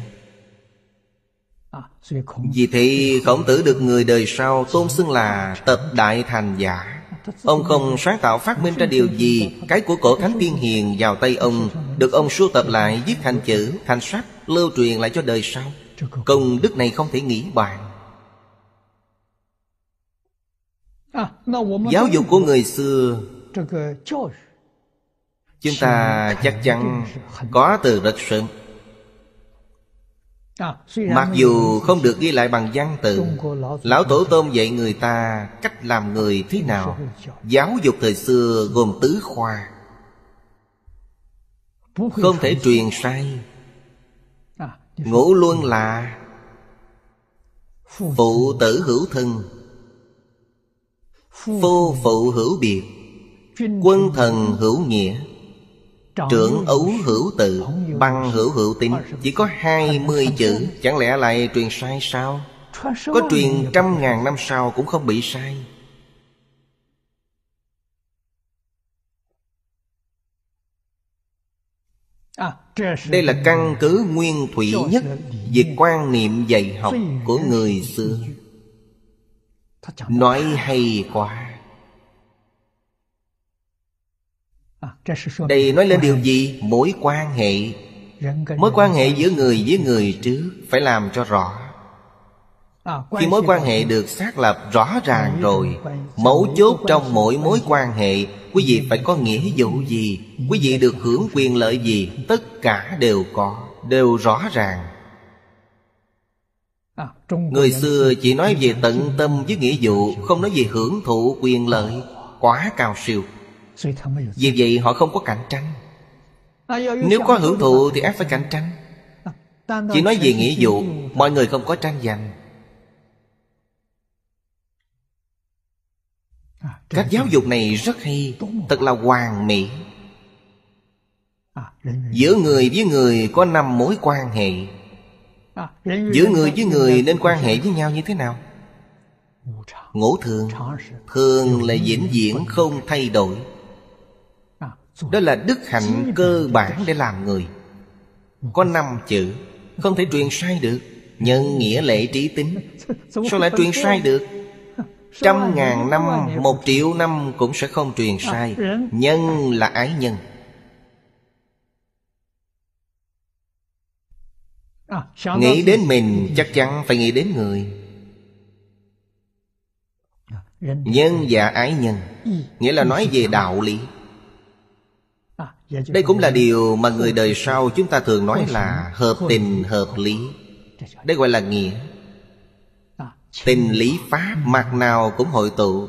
Vì thế Khổng Tử được người đời sau tôn xưng là tập đại thành giả. Ông không sáng tạo phát minh ra điều gì. Cái của cổ thánh tiên hiền vào tay ông, được ông sưu tập lại viết thành chữ, thành sách, lưu truyền lại cho đời sau. Công đức này không thể nghĩ bàn. Giáo dục của người xưa, chúng ta chắc chắn có từ rất sớm. Mặc dù không được ghi lại bằng văn tự, Lão Tổ Tông dạy người ta cách làm người thế nào. Giáo dục thời xưa gồm tứ khoa, không thể truyền sai. Ngũ luân là phụ tử hữu thân, phu phụ hữu biệt, quân thần hữu nghĩa, trưởng ấu hữu tự, bằng hữu hữu tín. Chỉ có hai mươi chữ, chẳng lẽ lại truyền sai sao? Có truyền trăm ngàn năm sau cũng không bị sai. Đây là căn cứ nguyên thủy nhất về quan niệm dạy học của người xưa. Nói hay quá. Đây nói lên điều gì? Mối quan hệ. Mối quan hệ giữa người với người trước phải làm cho rõ. Khi mối quan hệ được xác lập rõ ràng rồi, mấu chốt trong mỗi mối quan hệ, quý vị phải có nghĩa vụ gì, quý vị được hưởng quyền lợi gì, tất cả đều có, đều rõ ràng. Người xưa chỉ nói về tận tâm với nghĩa vụ, không nói về hưởng thụ quyền lợi. Quá cao siêu. Vì vậy họ không có cạnh tranh. Nếu có hưởng thụ thì ác phải cạnh tranh. Chỉ nói về nghĩa vụ, mọi người không có tranh giành. Cách giáo dục này rất hay, thật là hoàn mỹ. Giữa người với người có năm mối quan hệ. Giữa người với người nên quan hệ với nhau như thế nào? Ngũ thường. Thường là vĩnh viễn không thay đổi. Đó là đức hạnh cơ bản để làm người. Có năm chữ, không thể truyền sai được. Nhân, nghĩa, lễ, trí, tính. Sao lại truyền sai được? Trăm ngàn năm, một triệu năm cũng sẽ không truyền sai. Nhân là ái nhân. Nghĩ đến mình chắc chắn phải nghĩ đến người. Nhân và ái nhân, nghĩa là nói về đạo lý. Đây cũng là điều mà người đời sau chúng ta thường nói là hợp tình hợp lý. Đây gọi là nghĩa. Tình lý pháp mặt nào cũng hội tụ.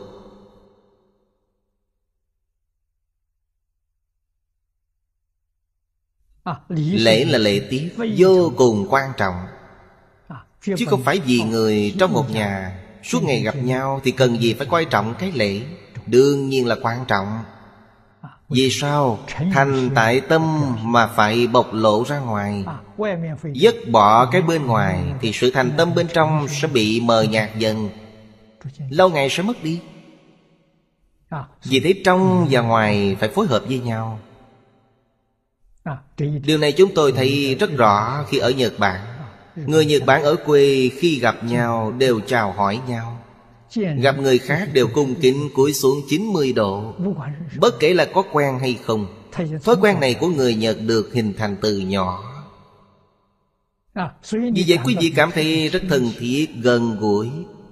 Lễ là lễ tiết vô cùng quan trọng, chứ không phải vì người trong một nhà suốt ngày gặp nhau thì cần gì phải coi trọng cái lễ. Đương nhiên là quan trọng. Vì sao? Thành tại tâm mà phải bộc lộ ra ngoài. Dứt bỏ cái bên ngoài thì sự thành tâm bên trong sẽ bị mờ nhạt dần, lâu ngày sẽ mất đi. Vì thế trong và ngoài phải phối hợp với nhau. Điều này chúng tôi thấy rất rõ khi ở Nhật Bản. Người Nhật Bản ở quê khi gặp nhau đều chào hỏi nhau. Gặp người khác đều cung kính cúi xuống chín mươi độ, bất kể là có quen hay không. Thói quen này của người Nhật được hình thành từ nhỏ. Vì vậy quý vị cảm thấy rất thân thiết, gần gũi.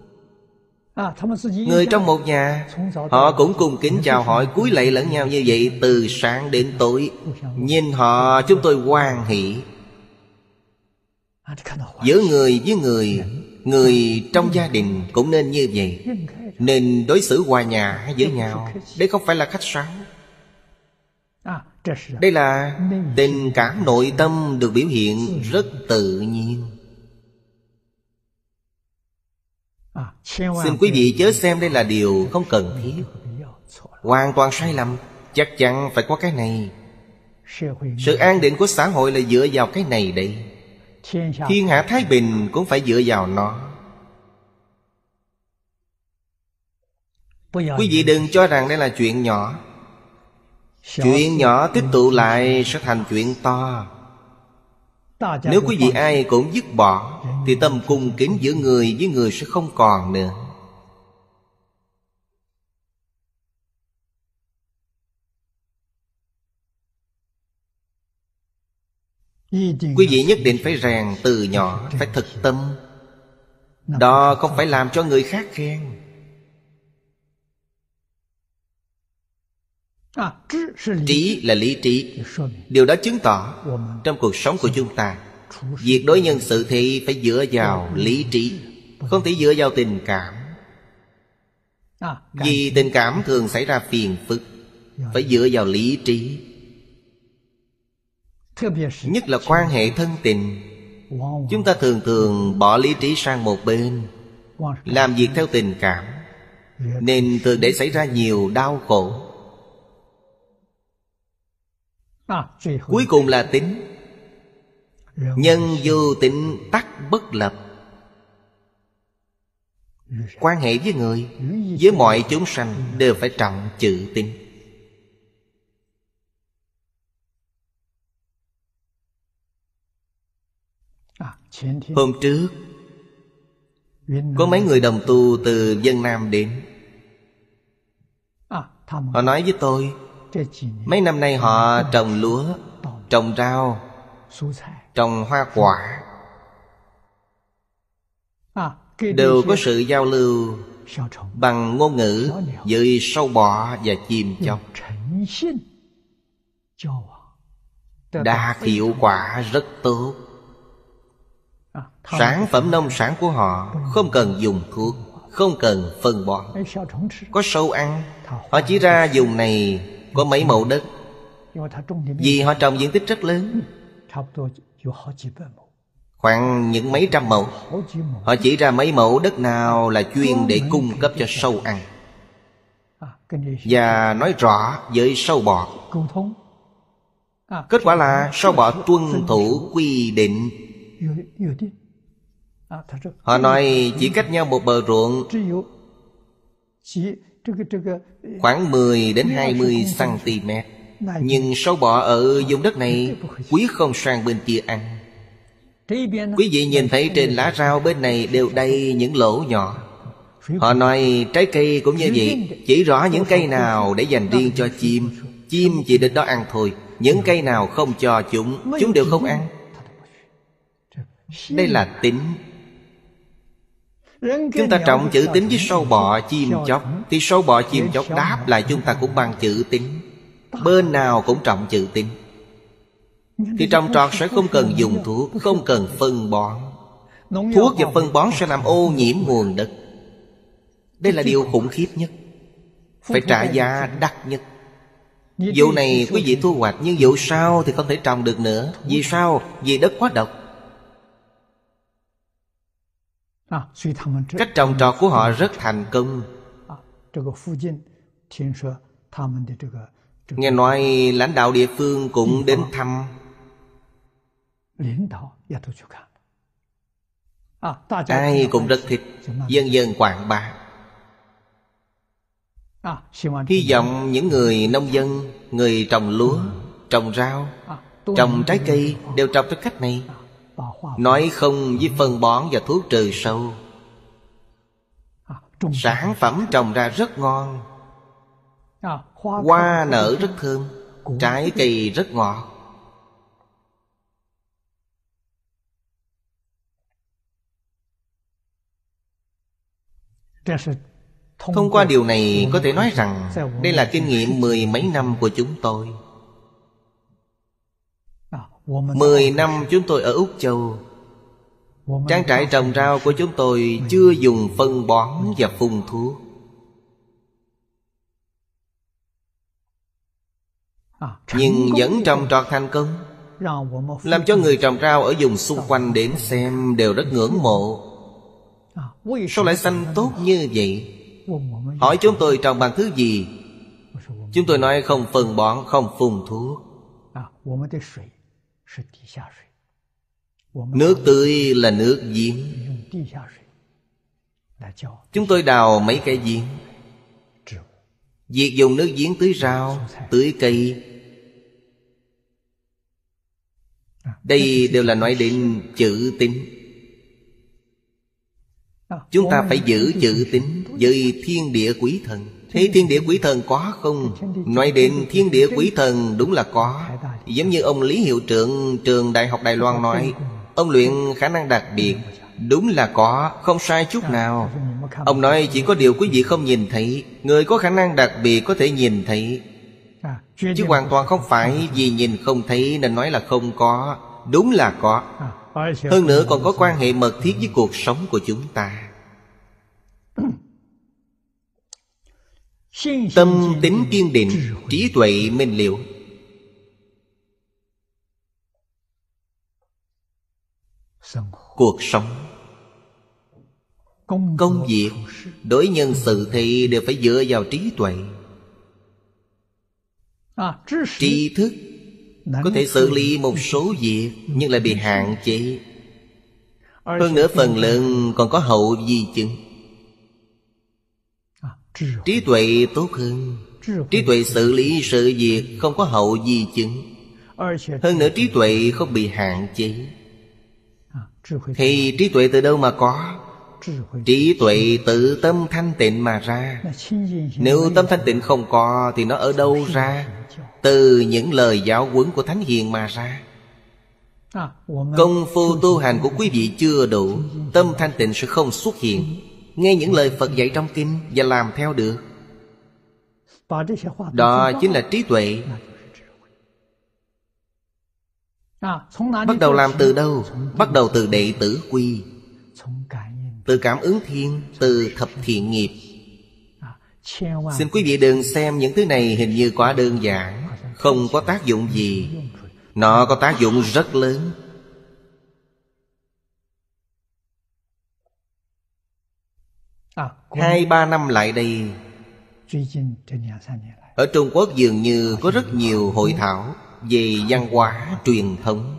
Người trong một nhà, họ cũng cung kính chào hỏi, cúi lạy lẫn nhau như vậy từ sáng đến tối. Nhìn họ chúng tôi hoan hỷ. Giữa người với người, người trong gia đình cũng nên như vậy, nên đối xử hòa nhã với nhau. Đây không phải là khách sáo. Đây là tình cảm nội tâm được biểu hiện rất tự nhiên. Xin quý vị chớ xem đây là điều không cần thiết, hoàn toàn sai lầm. Chắc chắn phải có cái này. Sự an định của xã hội là dựa vào cái này đấy. Thiên hạ thái bình cũng phải dựa vào nó. Quý vị đừng cho rằng đây là chuyện nhỏ. Chuyện nhỏ tích tụ lại sẽ thành chuyện to. Nếu quý vị ai cũng dứt bỏ thì tâm cung kính giữa người với người sẽ không còn nữa. Quý vị nhất định phải rèn từ nhỏ, phải thực tâm. Đó không phải làm cho người khác khen. Trí là lý trí. Điều đó chứng tỏ trong cuộc sống của chúng ta, việc đối nhân xử thế phải dựa vào lý trí, không thể dựa vào tình cảm. Vì tình cảm thường xảy ra phiền phức, phải dựa vào lý trí. Nhất là quan hệ thân tình, chúng ta thường thường bỏ lý trí sang một bên, làm việc theo tình cảm, nên thường để xảy ra nhiều đau khổ. Cuối cùng là tính. Nhân vô tính tắc bất lập. Quan hệ với người, với mọi chúng sanh đều phải trọng chữ tính. Hôm trước có mấy người đồng tu từ Vân Nam đến. Họ nói với tôi, mấy năm nay họ trồng lúa, trồng rau, trồng hoa quả, đều có sự giao lưu bằng ngôn ngữ với sâu bọ và chim chóc, đạt hiệu quả rất tốt. Sản phẩm nông sản của họ không cần dùng thuốc, không cần phân bón. Có sâu ăn, họ chỉ ra vùng này có mấy mẫu đất, vì họ trồng diện tích rất lớn, khoảng những mấy trăm mẫu. Họ chỉ ra mấy mẫu đất nào là chuyên để cung cấp cho sâu ăn, và nói rõ với sâu bọ. Kết quả là sâu bọ tuân thủ quy định. Họ nói chỉ cách nhau một bờ ruộng khoảng mười đến hai mươi xăng-ti-mét, nhưng sâu bọ ở vùng đất này quý không sang bên kia ăn. Quý vị nhìn thấy trên lá rau bên này đều đầy những lỗ nhỏ. Họ nói trái cây cũng như vậy, chỉ rõ những cây nào để dành riêng cho chim, chim chỉ đến đó ăn thôi. Những cây nào không cho chúng, chúng đều không ăn. Đây là tính. Chúng ta trọng chữ tính với sâu bọ chim chóc, thì sâu bọ chim chóc đáp lại chúng ta cũng bằng chữ tính. Bên nào cũng trọng chữ tính, thì trồng trọt sẽ không cần dùng thuốc, không cần phân bón. Thuốc và phân bón sẽ làm ô nhiễm nguồn đất. Đây là điều khủng khiếp nhất, phải trả giá đắt nhất. Vụ này quý vị thu hoạch, nhưng vụ sau thì không thể trồng được nữa. Vì sao? Vì đất quá độc. Cách trồng trọt của họ rất thành công. Nghe nói lãnh đạo địa phương cũng đến thăm. Ai cũng rất thích, dần dần quảng bá. Hy vọng những người nông dân, người trồng lúa, trồng rau, trồng trái cây đều trồng theo cách này. Nói không với phân bón và thuốc trừ sâu. Sản phẩm trồng ra rất ngon. Hoa nở rất thơm, trái cây rất ngọt. Thông qua điều này có thể nói rằng đây là kinh nghiệm mười mấy năm của chúng tôi. Mười năm chúng tôi ở Úc Châu. Trang trại trồng rau của chúng tôi chưa dùng phân bón và phun thuốc. Nhưng vẫn trồng trọt thành công, làm cho người trồng rau ở vùng xung quanh đến xem đều rất ngưỡng mộ. Sao lại xanh tốt như vậy? Hỏi chúng tôi trồng bằng thứ gì? Chúng tôi nói không phân bón, không phun thuốc. Nước tưới là nước giếng. Chúng tôi đào mấy cái giếng. Việc dùng nước giếng tưới rau, tưới cây, đây đều là nói đến chữ tín. Chúng ta phải giữ chữ tín với thiên địa quỷ thần. Thế thiên địa quỷ thần có không? Nói đến thiên địa quỷ thần đúng là có. Giống như ông Lý Hiệu Trưởng trường Đại học Đài Loan nói, ông luyện khả năng đặc biệt. Đúng là có, không sai chút nào. Ông nói chỉ có điều quý vị không nhìn thấy. Người có khả năng đặc biệt có thể nhìn thấy, chứ hoàn toàn không phải vì nhìn không thấy nên nói là không có. Đúng là có. Hơn nữa còn có quan hệ mật thiết với cuộc sống của chúng ta. Tâm tính kiên định, trí tuệ minh liễu. Cuộc sống, công việc, đối nhân xử thế đều phải dựa vào trí tuệ. Tri thức có thể xử lý một số việc, nhưng lại bị hạn chế. Hơn nữa phần lớn còn có hậu di chứng. Trí tuệ tốt hơn. Trí tuệ xử lý sự việc không có hậu di chứng. Hơn nữa trí tuệ không bị hạn chế. Thì trí tuệ từ đâu mà có? Trí tuệ tự tâm thanh tịnh mà ra. Nếu tâm thanh tịnh không có thì nó ở đâu ra? Từ những lời giáo huấn của Thánh Hiền mà ra. Công phu tu hành của quý vị chưa đủ, tâm thanh tịnh sẽ không xuất hiện. Nghe những lời Phật dạy trong kinh và làm theo được, đó chính là trí tuệ. Bắt đầu làm từ đâu? Bắt đầu từ đệ tử quy, từ cảm ứng thiên, từ thập thiện nghiệp. Xin quý vị đừng xem những thứ này hình như quá đơn giản, không có tác dụng gì. Nó có tác dụng rất lớn. Hai ba năm lại đây, ở Trung Quốc dường như có rất nhiều hội thảo về văn hóa truyền thống,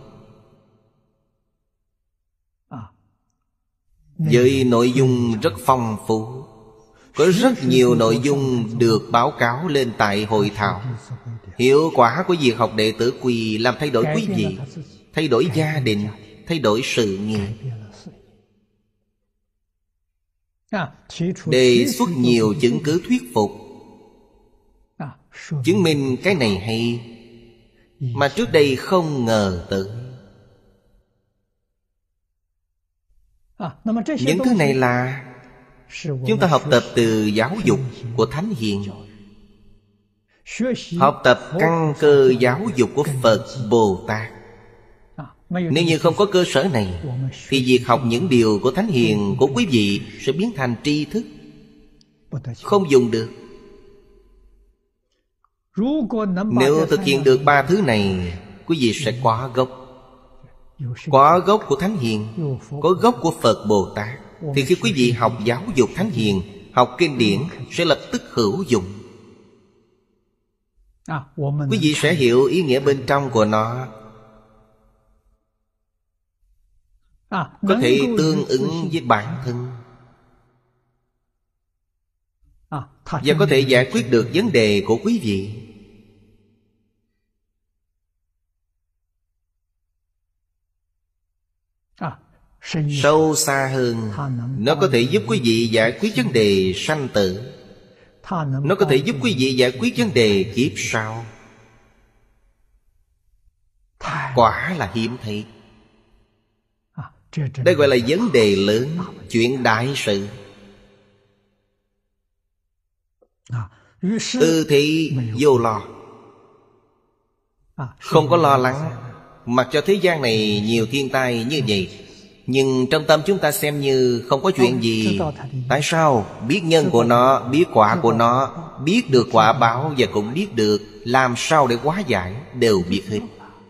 với nội dung rất phong phú. Có rất nhiều nội dung được báo cáo lên tại hội thảo. Hiệu quả của việc học đệ tử quy làm thay đổi quý vị, thay đổi gia đình, thay đổi sự nghiệp. Đề xuất nhiều chứng cứ thuyết phục, chứng minh cái này hay mà trước đây không ngờ tới. Những thứ này là chúng ta học tập từ giáo dục của Thánh Hiền, học tập căn cơ giáo dục của Phật Bồ Tát. Nếu như không có cơ sở này thì việc học những điều của Thánh Hiền của quý vị sẽ biến thành tri thức, không dùng được. Nếu thực hiện được ba thứ này, quý vị sẽ có gốc. Có gốc của Thánh Hiền, có gốc của Phật Bồ Tát. Thì khi quý vị học giáo dục Thánh Hiền, học kinh điển, sẽ lập tức hữu dụng. Quý vị sẽ hiểu ý nghĩa bên trong của nó, có thể tương ứng với bản thân, và có thể giải quyết được vấn đề của quý vị. Sâu xa hơn, nó có thể giúp quý vị giải quyết vấn đề sanh tử. Nó có thể giúp quý vị giải quyết vấn đề kiếp sau. Quả là hiếm thấy. Đây gọi là vấn đề lớn, chuyện đại sự. Tư thị vô lo, không có lo lắng. Mặc cho thế gian này nhiều thiên tai như vậy, nhưng trong tâm chúng ta xem như không có chuyện gì. Tại sao? Biết nhân của nó, biết quả của nó, biết được quả báo, và cũng biết được làm sao để hóa giải, đều biết hết.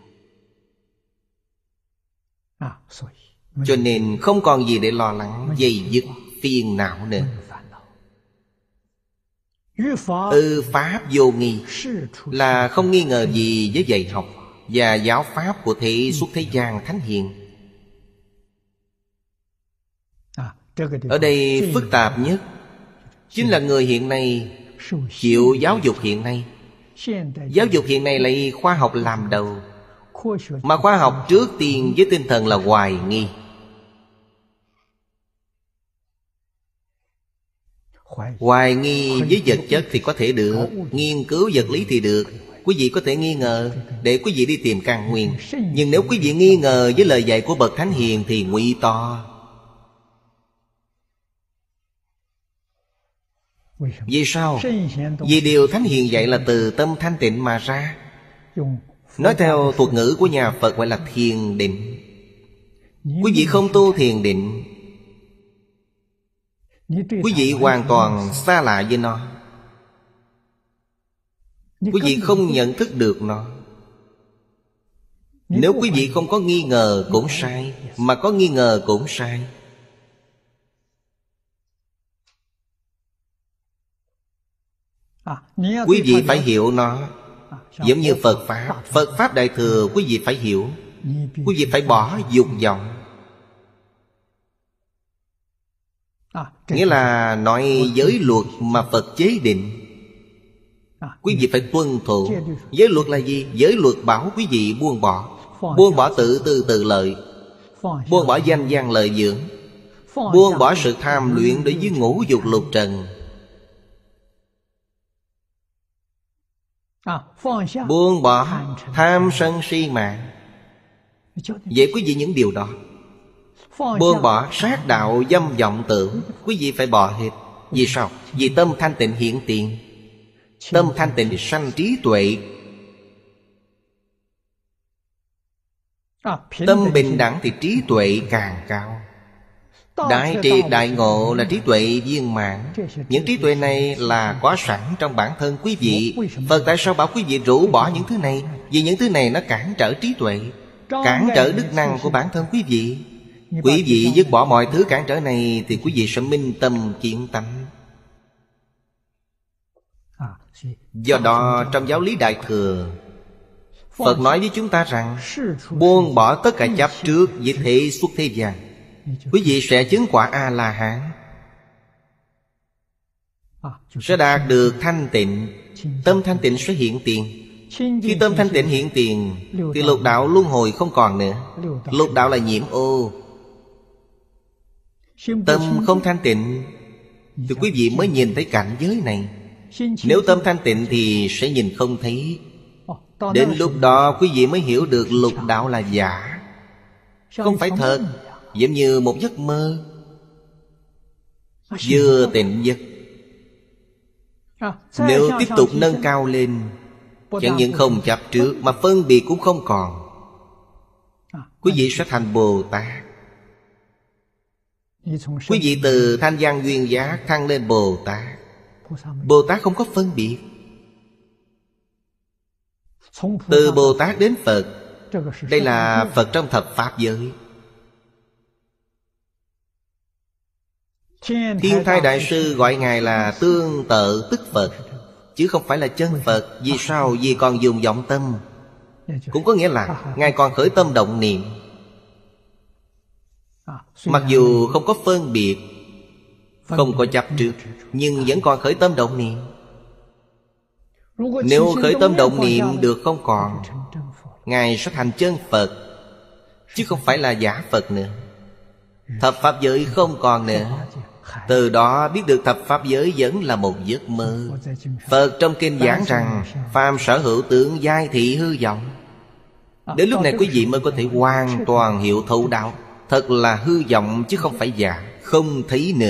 Cho nên không còn gì để lo lắng, dây dứt, phiền não nữa. Ư pháp vô nghi là không nghi ngờ gì với dạy học và giáo pháp của thế xuất thế gian Thánh Hiền. Ở đây phức tạp nhất chính là người hiện nay chịu giáo dục hiện nay. Giáo dục hiện nay lấy khoa học làm đầu, mà khoa học trước tiên với tinh thần là hoài nghi. Hoài nghi với vật chất thì có thể được, nghiên cứu vật lý thì được. Quý vị có thể nghi ngờ để quý vị đi tìm căn nguyên. Nhưng nếu quý vị nghi ngờ với lời dạy của bậc Thánh Hiền thì nguy to. Vì sao? Vì điều Thánh Hiền dạy là từ tâm thanh tịnh mà ra. Nói theo thuật ngữ của nhà Phật gọi là thiền định. Quý vị không tu thiền định, quý vị hoàn toàn xa lạ với nó. Quý vị không nhận thức được nó. Nếu quý vị không có nghi ngờ cũng sai, mà có nghi ngờ cũng sai. Quý vị phải hiểu nó. Giống như Phật Pháp, Phật Pháp Đại Thừa quý vị phải hiểu. Quý vị phải bỏ dục vọng. Nghĩa là nói giới luật mà Phật chế định, quý vị phải tuân thủ. Giới luật là gì? Giới luật bảo quý vị buông bỏ. Buông bỏ tự tư tự lợi, buông bỏ danh văn lợi dưỡng, buông bỏ sự tham luyện đối với ngũ dục lục trần, buông bỏ tham sân si mạng. Vậy quý vị những điều đó. Buông bỏ sát đạo dâm vọng tưởng, quý vị phải bỏ hết. Vì sao? Vì tâm thanh tịnh hiện tiền. Tâm thanh tịnh sanh trí tuệ. Tâm bình đẳng thì trí tuệ càng cao. Đại triệt đại ngộ là trí tuệ viên mãn. Những trí tuệ này là có sẵn trong bản thân quý vị. Phật tại sao bảo quý vị rũ bỏ những thứ này? Vì những thứ này nó cản trở trí tuệ, cản trở đức năng của bản thân quý vị. Quý vị dứt bỏ mọi thứ cản trở này thì quý vị sẽ minh tâm kiến tánh. Do đó trong giáo lý Đại Thừa, Phật nói với chúng ta rằng buông bỏ tất cả chấp trước với thế xuất thế gian, quý vị sẽ chứng quả A-la-hán, sẽ đạt được thanh tịnh. Tâm thanh tịnh sẽ hiện tiền. Khi tâm thanh tịnh hiện tiền thì lục đạo luân hồi không còn nữa. Lục đạo là nhiễm ô. Tâm không thanh tịnh thì quý vị mới nhìn thấy cảnh giới này. Nếu tâm thanh tịnh thì sẽ nhìn không thấy. Đến lúc đó quý vị mới hiểu được lục đạo là giả, không phải thật. Giống như một giấc mơ, vừa tỉnh giấc. Nếu tiếp tục nâng cao lên, chẳng những không chấp trước mà phân biệt cũng không còn, quý vị sẽ thành Bồ Tát. Quý vị từ thanh văn duyên giác thăng lên Bồ Tát. Bồ Tát không có phân biệt. Từ Bồ Tát đến Phật, đây là Phật trong thập Pháp giới. Thiên Thai Đại Sư gọi Ngài là tương tự tức Phật, chứ không phải là chân Phật. Vì sao? Vì còn dùng vọng tâm. Cũng có nghĩa là Ngài còn khởi tâm động niệm. Mặc dù không có phân biệt, không có chấp trước, nhưng vẫn còn khởi tâm động niệm. Nếu khởi tâm động niệm được không còn, Ngài sẽ thành chân Phật, chứ không phải là giả Phật nữa. Thập Pháp giới không còn nữa. Từ đó biết được thập Pháp giới vẫn là một giấc mơ. Phật trong kinh giảng rằng phàm sở hữu tướng giai thị hư vọng. Đến lúc này quý vị mới có thể hoàn toàn hiểu thấu đạo. Thật là hư vọng chứ không phải giả. Không thấy nữa.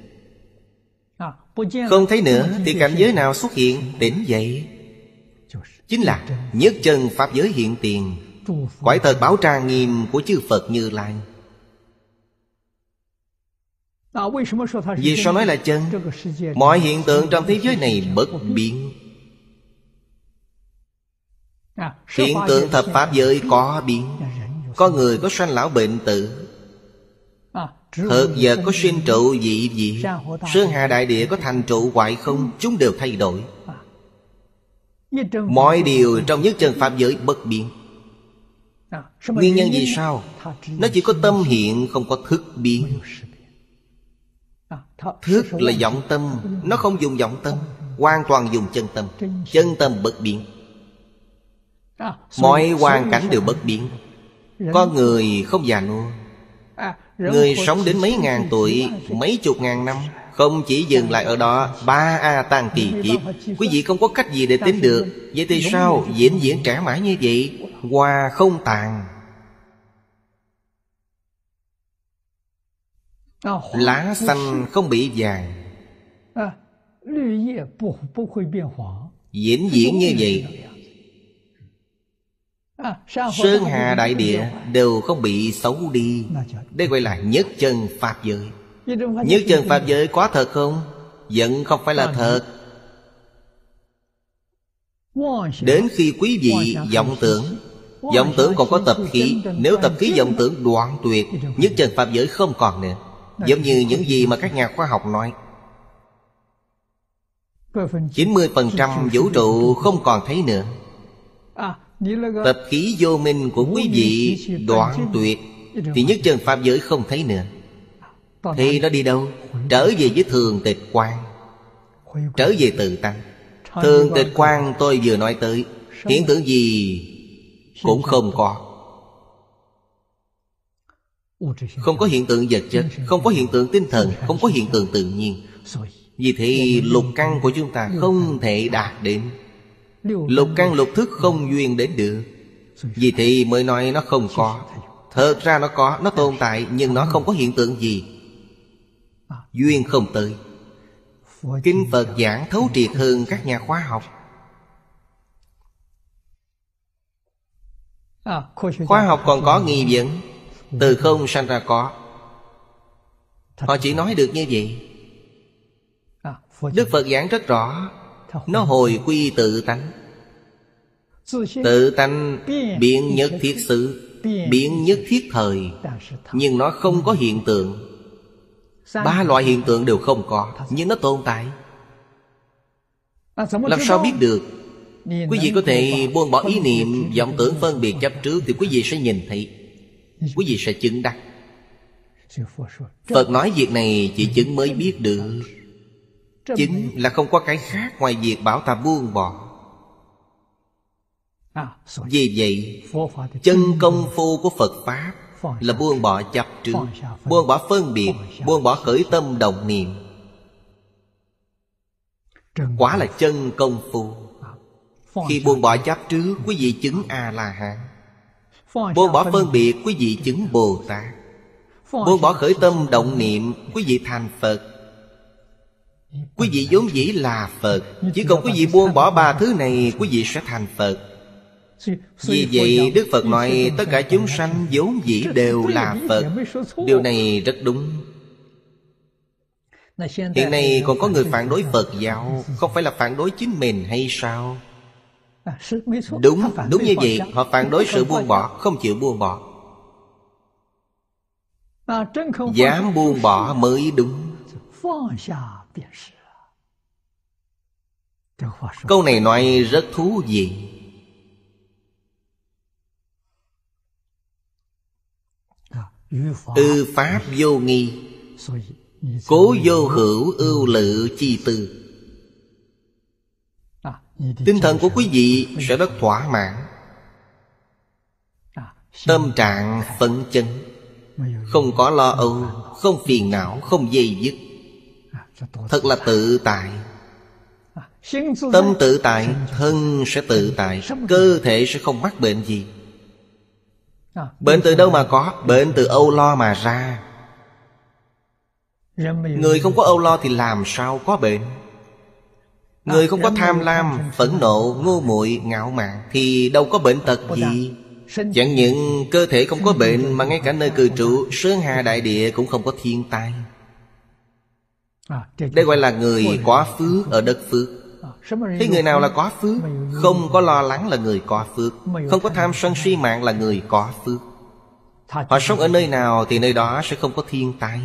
Không thấy nữa thì cảnh giới nào xuất hiện? Tỉnh dậy. Chính là nhất chân Pháp giới hiện tiền, quải thật bảo trang nghiêm của chư Phật Như Lai. Vì sao nói là chân? Mọi hiện tượng trong thế giới này bất biến. Hiện tượng thập Pháp giới có biến. Có người có sanh lão bệnh tử, thực vật có sinh trụ dị dị, sơn hà đại địa có thành trụ hoại không, chúng đều thay đổi. Mọi điều trong nhất chân Pháp giới bất biến. Nguyên nhân vì sao? Nó chỉ có tâm hiện, không có thức biến. Thức là vọng tâm. Nó không dùng vọng tâm, hoàn toàn dùng chân tâm. Chân tâm bất biến. Mọi hoàn cảnh đều bất biến. Con người không già nua. Người sống đến mấy ngàn tuổi, mấy chục ngàn năm, không chỉ dừng lại ở đó. Ba A Tăng kỳ kiếp, quý vị không có cách gì để tính được. Vậy thì sao vĩnh viễn trẻ mãi như vậy? Hoa không tàn, lá xanh không bị vàng, vĩnh viễn như vậy. Sơn hà đại địa đều không bị xấu đi. Đây gọi là nhất chân Pháp giới. Nhất chân Pháp giới có thật không? Vẫn không phải là thật. Đến khi quý vị vọng tưởng, vọng tưởng còn có tập khí. Nếu tập khí vọng tưởng đoạn tuyệt, nhất chân Pháp giới không còn nữa. Giống như những gì mà các nhà khoa học nói, chín mươi phần trăm vũ trụ không còn thấy nữa. Tập khí vô minh của quý vị đoạn tuyệt, thì nhất chân Pháp giới không thấy nữa. Thì nó đi đâu? Trở về với thường tịch quang, trở về tự tánh. Thường tịch quang tôi vừa nói tới, hiện tượng gì cũng không có. Không có hiện tượng vật chất, không có hiện tượng tinh thần, không có hiện tượng tự nhiên. Vì thế lục căn của chúng ta không thể đạt đến. Lục căn lục thức không duyên đến được. Vì thế mới nói nó không có. Thật ra nó có, nó tồn tại, nhưng nó không có hiện tượng gì. Duyên không tới. Kinh Phật giảng thấu triệt hơn các nhà khoa học. Khoa học còn có nghi vấn. Từ không sanh ra có. Họ chỉ nói được như vậy. Đức Phật giảng rất rõ. Nó hồi quy tự tánh. Tự tánh biện nhất thiết xứ, biện nhất thiết thời, nhưng nó không có hiện tượng. Ba loại hiện tượng đều không có, nhưng nó tồn tại. Làm sao biết được? Quý vị có thể buông bỏ ý niệm vọng tưởng phân biệt chấp trước, thì quý vị sẽ nhìn thấy, quý vị sẽ chứng đắc. Phật nói việc này chỉ chứng mới biết được. Chứng là không có cái khác ngoài việc bảo ta buông bỏ. Vì vậy, chân công phu của Phật Pháp là buông bỏ chấp trước, buông bỏ phân biệt, buông bỏ khởi tâm động niệm. Quả là chân công phu. Khi buông bỏ chấp trước, quý vị chứng A-la-hán. Buông bỏ phân biệt, quý vị chứng Bồ Tát. Buông bỏ khởi tâm động niệm, quý vị thành Phật. Quý vị vốn dĩ là Phật. Chỉ cần quý vị buông bỏ ba thứ này, quý vị sẽ thành Phật. Vì vậy Đức Phật nói tất cả chúng sanh vốn dĩ đều là Phật. Điều này rất đúng. Hiện nay còn có người phản đối Phật giáo, không phải là phản đối chính mình hay sao? Đúng, đúng như vậy. Họ phản đối sự buông bỏ, không chịu buông bỏ. Dám buông bỏ mới đúng. Câu này nói rất thú vị. Ư pháp vô nghi, cố vô hữu ưu lự chi tư. Tinh thần của quý vị sẽ rất thỏa mãn, tâm trạng phấn chấn, không có lo âu, không phiền não, không dây dứt, thật là tự tại. Tâm tự tại, thân sẽ tự tại, cơ thể sẽ không mắc bệnh gì. Bệnh từ đâu mà có? Bệnh từ âu lo mà ra. Người không có âu lo thì làm sao có bệnh? Người không có tham lam, phẫn nộ, ngu muội, ngạo mạn thì đâu có bệnh tật gì. Chẳng những cơ thể không có bệnh, mà ngay cả nơi cư trú, sơn hà đại địa cũng không có thiên tai. Đây gọi là người có phước ở đất phước. Thế người nào là có phước? Không có lo lắng là người có phước, không có tham sân si mạng là người có phước. Họ sống ở nơi nào thì nơi đó sẽ không có thiên tai.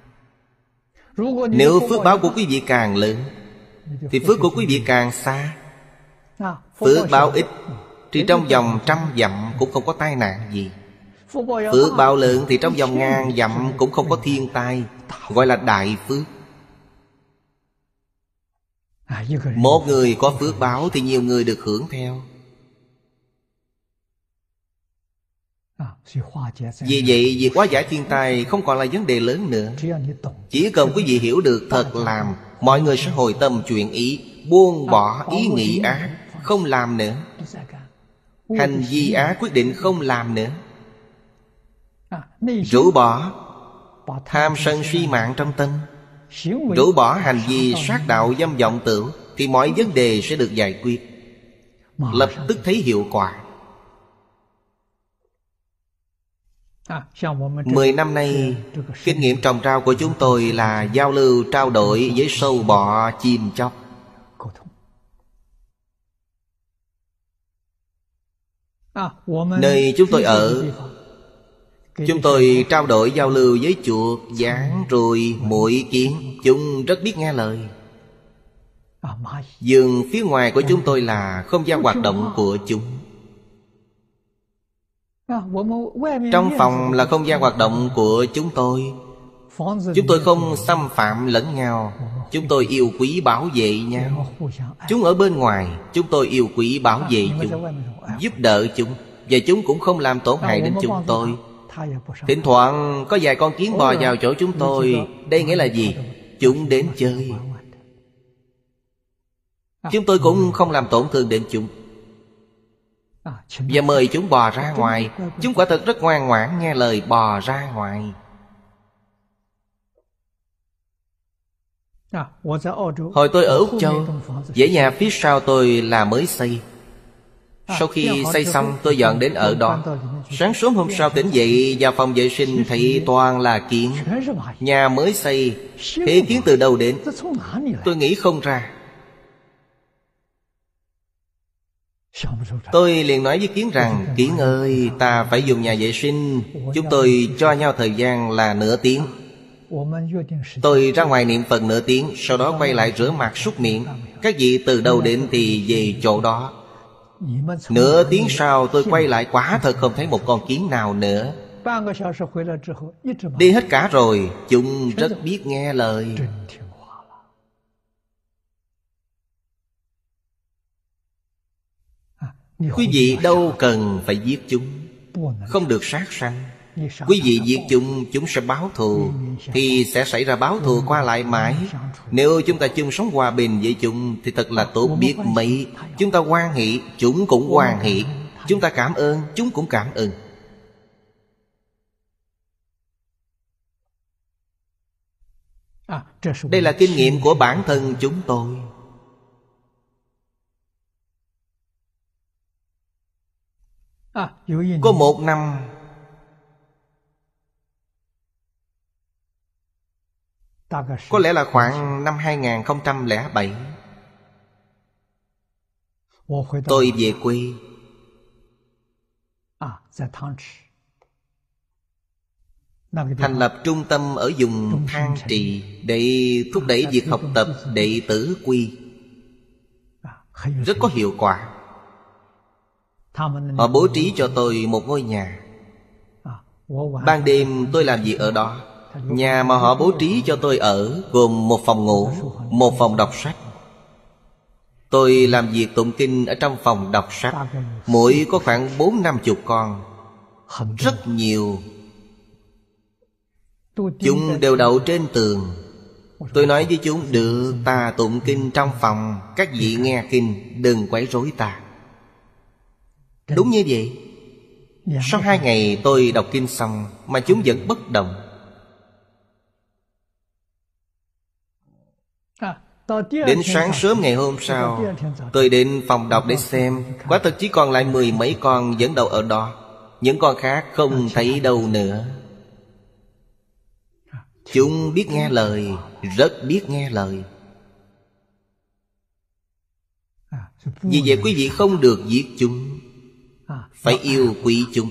Nếu phước báo của quý vị càng lớn thì phước của quý vị càng xa. Phước báo ít thì trong vòng trăm dặm cũng không có tai nạn gì. Phước báo lớn thì trong vòng ngàn dặm cũng không có thiên tai, gọi là đại phước. Một người có phước báo thì nhiều người được hưởng theo. Vì vậy, việc hóa giải thiên tai không còn là vấn đề lớn nữa. Chỉ cần quý vị hiểu được thật làm, mọi người sẽ hồi tâm chuyển ý, buông bỏ ý nghĩ ác, không làm nữa. Hành vi ác quyết định không làm nữa. Rũ bỏ tham sân si mạng trong tâm, rũ bỏ hành vi sát đạo dâm vọng tưởng, thì mọi vấn đề sẽ được giải quyết, lập tức thấy hiệu quả. Mười năm nay, kinh nghiệm trồng rau của chúng tôi là giao lưu trao đổi với sâu bọ, chim chóc. Nơi chúng tôi ở, chúng tôi trao đổi giao lưu với chuột, gián, ruồi, muỗi, kiến. Chúng rất biết nghe lời. Vườn phía ngoài của chúng tôi là không gian hoạt động của chúng. Trong phòng là không gian hoạt động của chúng tôi. Chúng tôi không xâm phạm lẫn nhau. Chúng tôi yêu quý bảo vệ nhau. Chúng ở bên ngoài, chúng tôi yêu quý bảo vệ chúng, giúp đỡ chúng, và chúng cũng không làm tổn hại đến chúng tôi. Thỉnh thoảng có vài con kiến bò vào chỗ chúng tôi. Đây nghĩa là gì? Chúng đến chơi. Chúng tôi cũng không làm tổn thương đến chúng, và mời chúng bò ra ngoài. Chúng quả thật rất ngoan ngoãn nghe lời bò ra ngoài. Hồi tôi ở Úc Châu, dãy nhà phía sau tôi là mới xây. Sau khi xây xong tôi dọn đến ở đó. Sáng sớm hôm sau tỉnh dậy vào phòng vệ sinh thấy toàn là kiến. Nhà mới xây, thế kiến từ đâu đến? Tôi nghĩ không ra. Tôi liền nói với kiến rằng: kiến ơi, ta phải dùng nhà vệ sinh. Chúng tôi cho nhau thời gian là nửa tiếng. Tôi ra ngoài niệm Phật nửa tiếng, sau đó quay lại rửa mặt súc miệng. Các vị từ đâu đến thì về chỗ đó. Nửa tiếng sau tôi quay lại, quả thật không thấy một con kiến nào nữa. Đi hết cả rồi. Chúng rất biết nghe lời. Quý vị đâu cần phải giết chúng, không được sát sanh. Quý vị giết chúng, chúng sẽ báo thù, thì sẽ xảy ra báo thù qua lại mãi. Nếu chúng ta chung sống hòa bình với chúng thì thật là tốt biết mấy. Chúng ta hoan hỷ, chúng cũng hoan hỷ. Chúng ta cảm ơn, chúng cũng cảm ơn. Đây là kinh nghiệm của bản thân chúng tôi. Có một năm, có lẽ là khoảng năm hai không không bảy, Tôi về quê, thành lập trung tâm ở vùng Thang Trì để thúc đẩy việc học tập đệ tử quy. Rất có hiệu quả. Họ bố trí cho tôi một ngôi nhà. Ban đêm tôi làm việc ở đó. Nhà mà họ bố trí cho tôi ở gồm một phòng ngủ, một phòng đọc sách. Tôi làm việc tụng kinh ở trong phòng đọc sách. Mỗi có khoảng bốn năm chục con. Rất nhiều. Chúng đều đậu trên tường. Tôi nói với chúng: được, ta tụng kinh trong phòng, các vị nghe kinh, đừng quấy rối ta. Đúng như vậy. Sau hai ngày tôi đọc kinh xong mà chúng vẫn bất động. Đến sáng sớm ngày hôm sau, tôi đến phòng đọc để xem. Quả thật chỉ còn lại mười mấy con vẫn đậu ở đó. Những con khác không thấy đâu nữa. Chúng biết nghe lời, rất biết nghe lời. Vì vậy quý vị không được giết chúng, phải yêu quý chúng.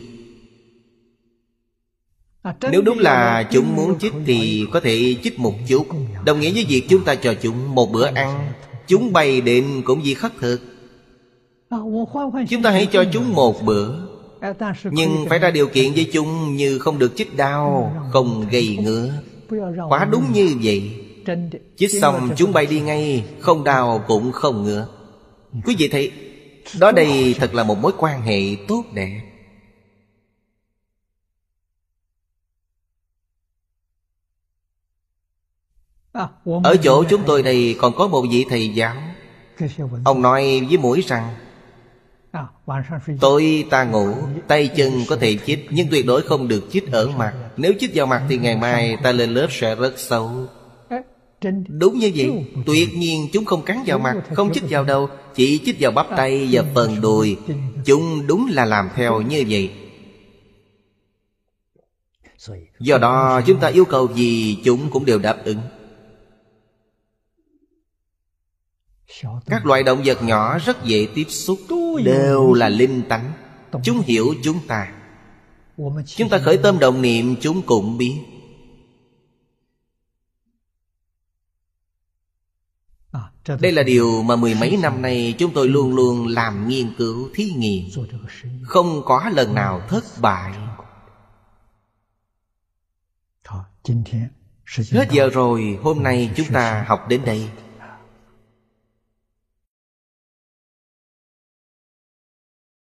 Nếu đúng là chúng muốn chích thì có thể chích một chút, đồng nghĩa với việc chúng ta cho chúng một bữa ăn. Chúng bày đến cũng vì khất thực. Chúng ta hãy cho chúng một bữa, nhưng phải ra điều kiện với chúng như không được chích đau, không gây ngứa. Quá đúng như vậy. Chích xong chúng bay đi ngay, không đau cũng không ngứa. Quý vị thấy, đó đây thật là một mối quan hệ tốt đẹp. Ở chỗ chúng tôi đây còn có một vị thầy giáo. Ông nói với mũi rằng: tối ta ngủ, tay chân có thể chích, nhưng tuyệt đối không được chích ở mặt. Nếu chích vào mặt thì ngày mai ta lên lớp sẽ rất xấu. Đúng như vậy. Tuyệt nhiên chúng không cắn vào mặt, không chích vào đầu, chỉ chích vào bắp tay và phần đùi. Chúng đúng là làm theo như vậy. Do đó chúng ta yêu cầu gì chúng cũng đều đáp ứng. Các loài động vật nhỏ rất dễ tiếp xúc, đều là linh tánh. Chúng hiểu chúng ta. Chúng ta khởi tâm động niệm chúng cũng biết. Đây là điều mà mười mấy năm nay chúng tôi luôn luôn làm nghiên cứu thí nghiệm, không có lần nào thất bại. Hết giờ rồi, hôm nay chúng ta học đến đây.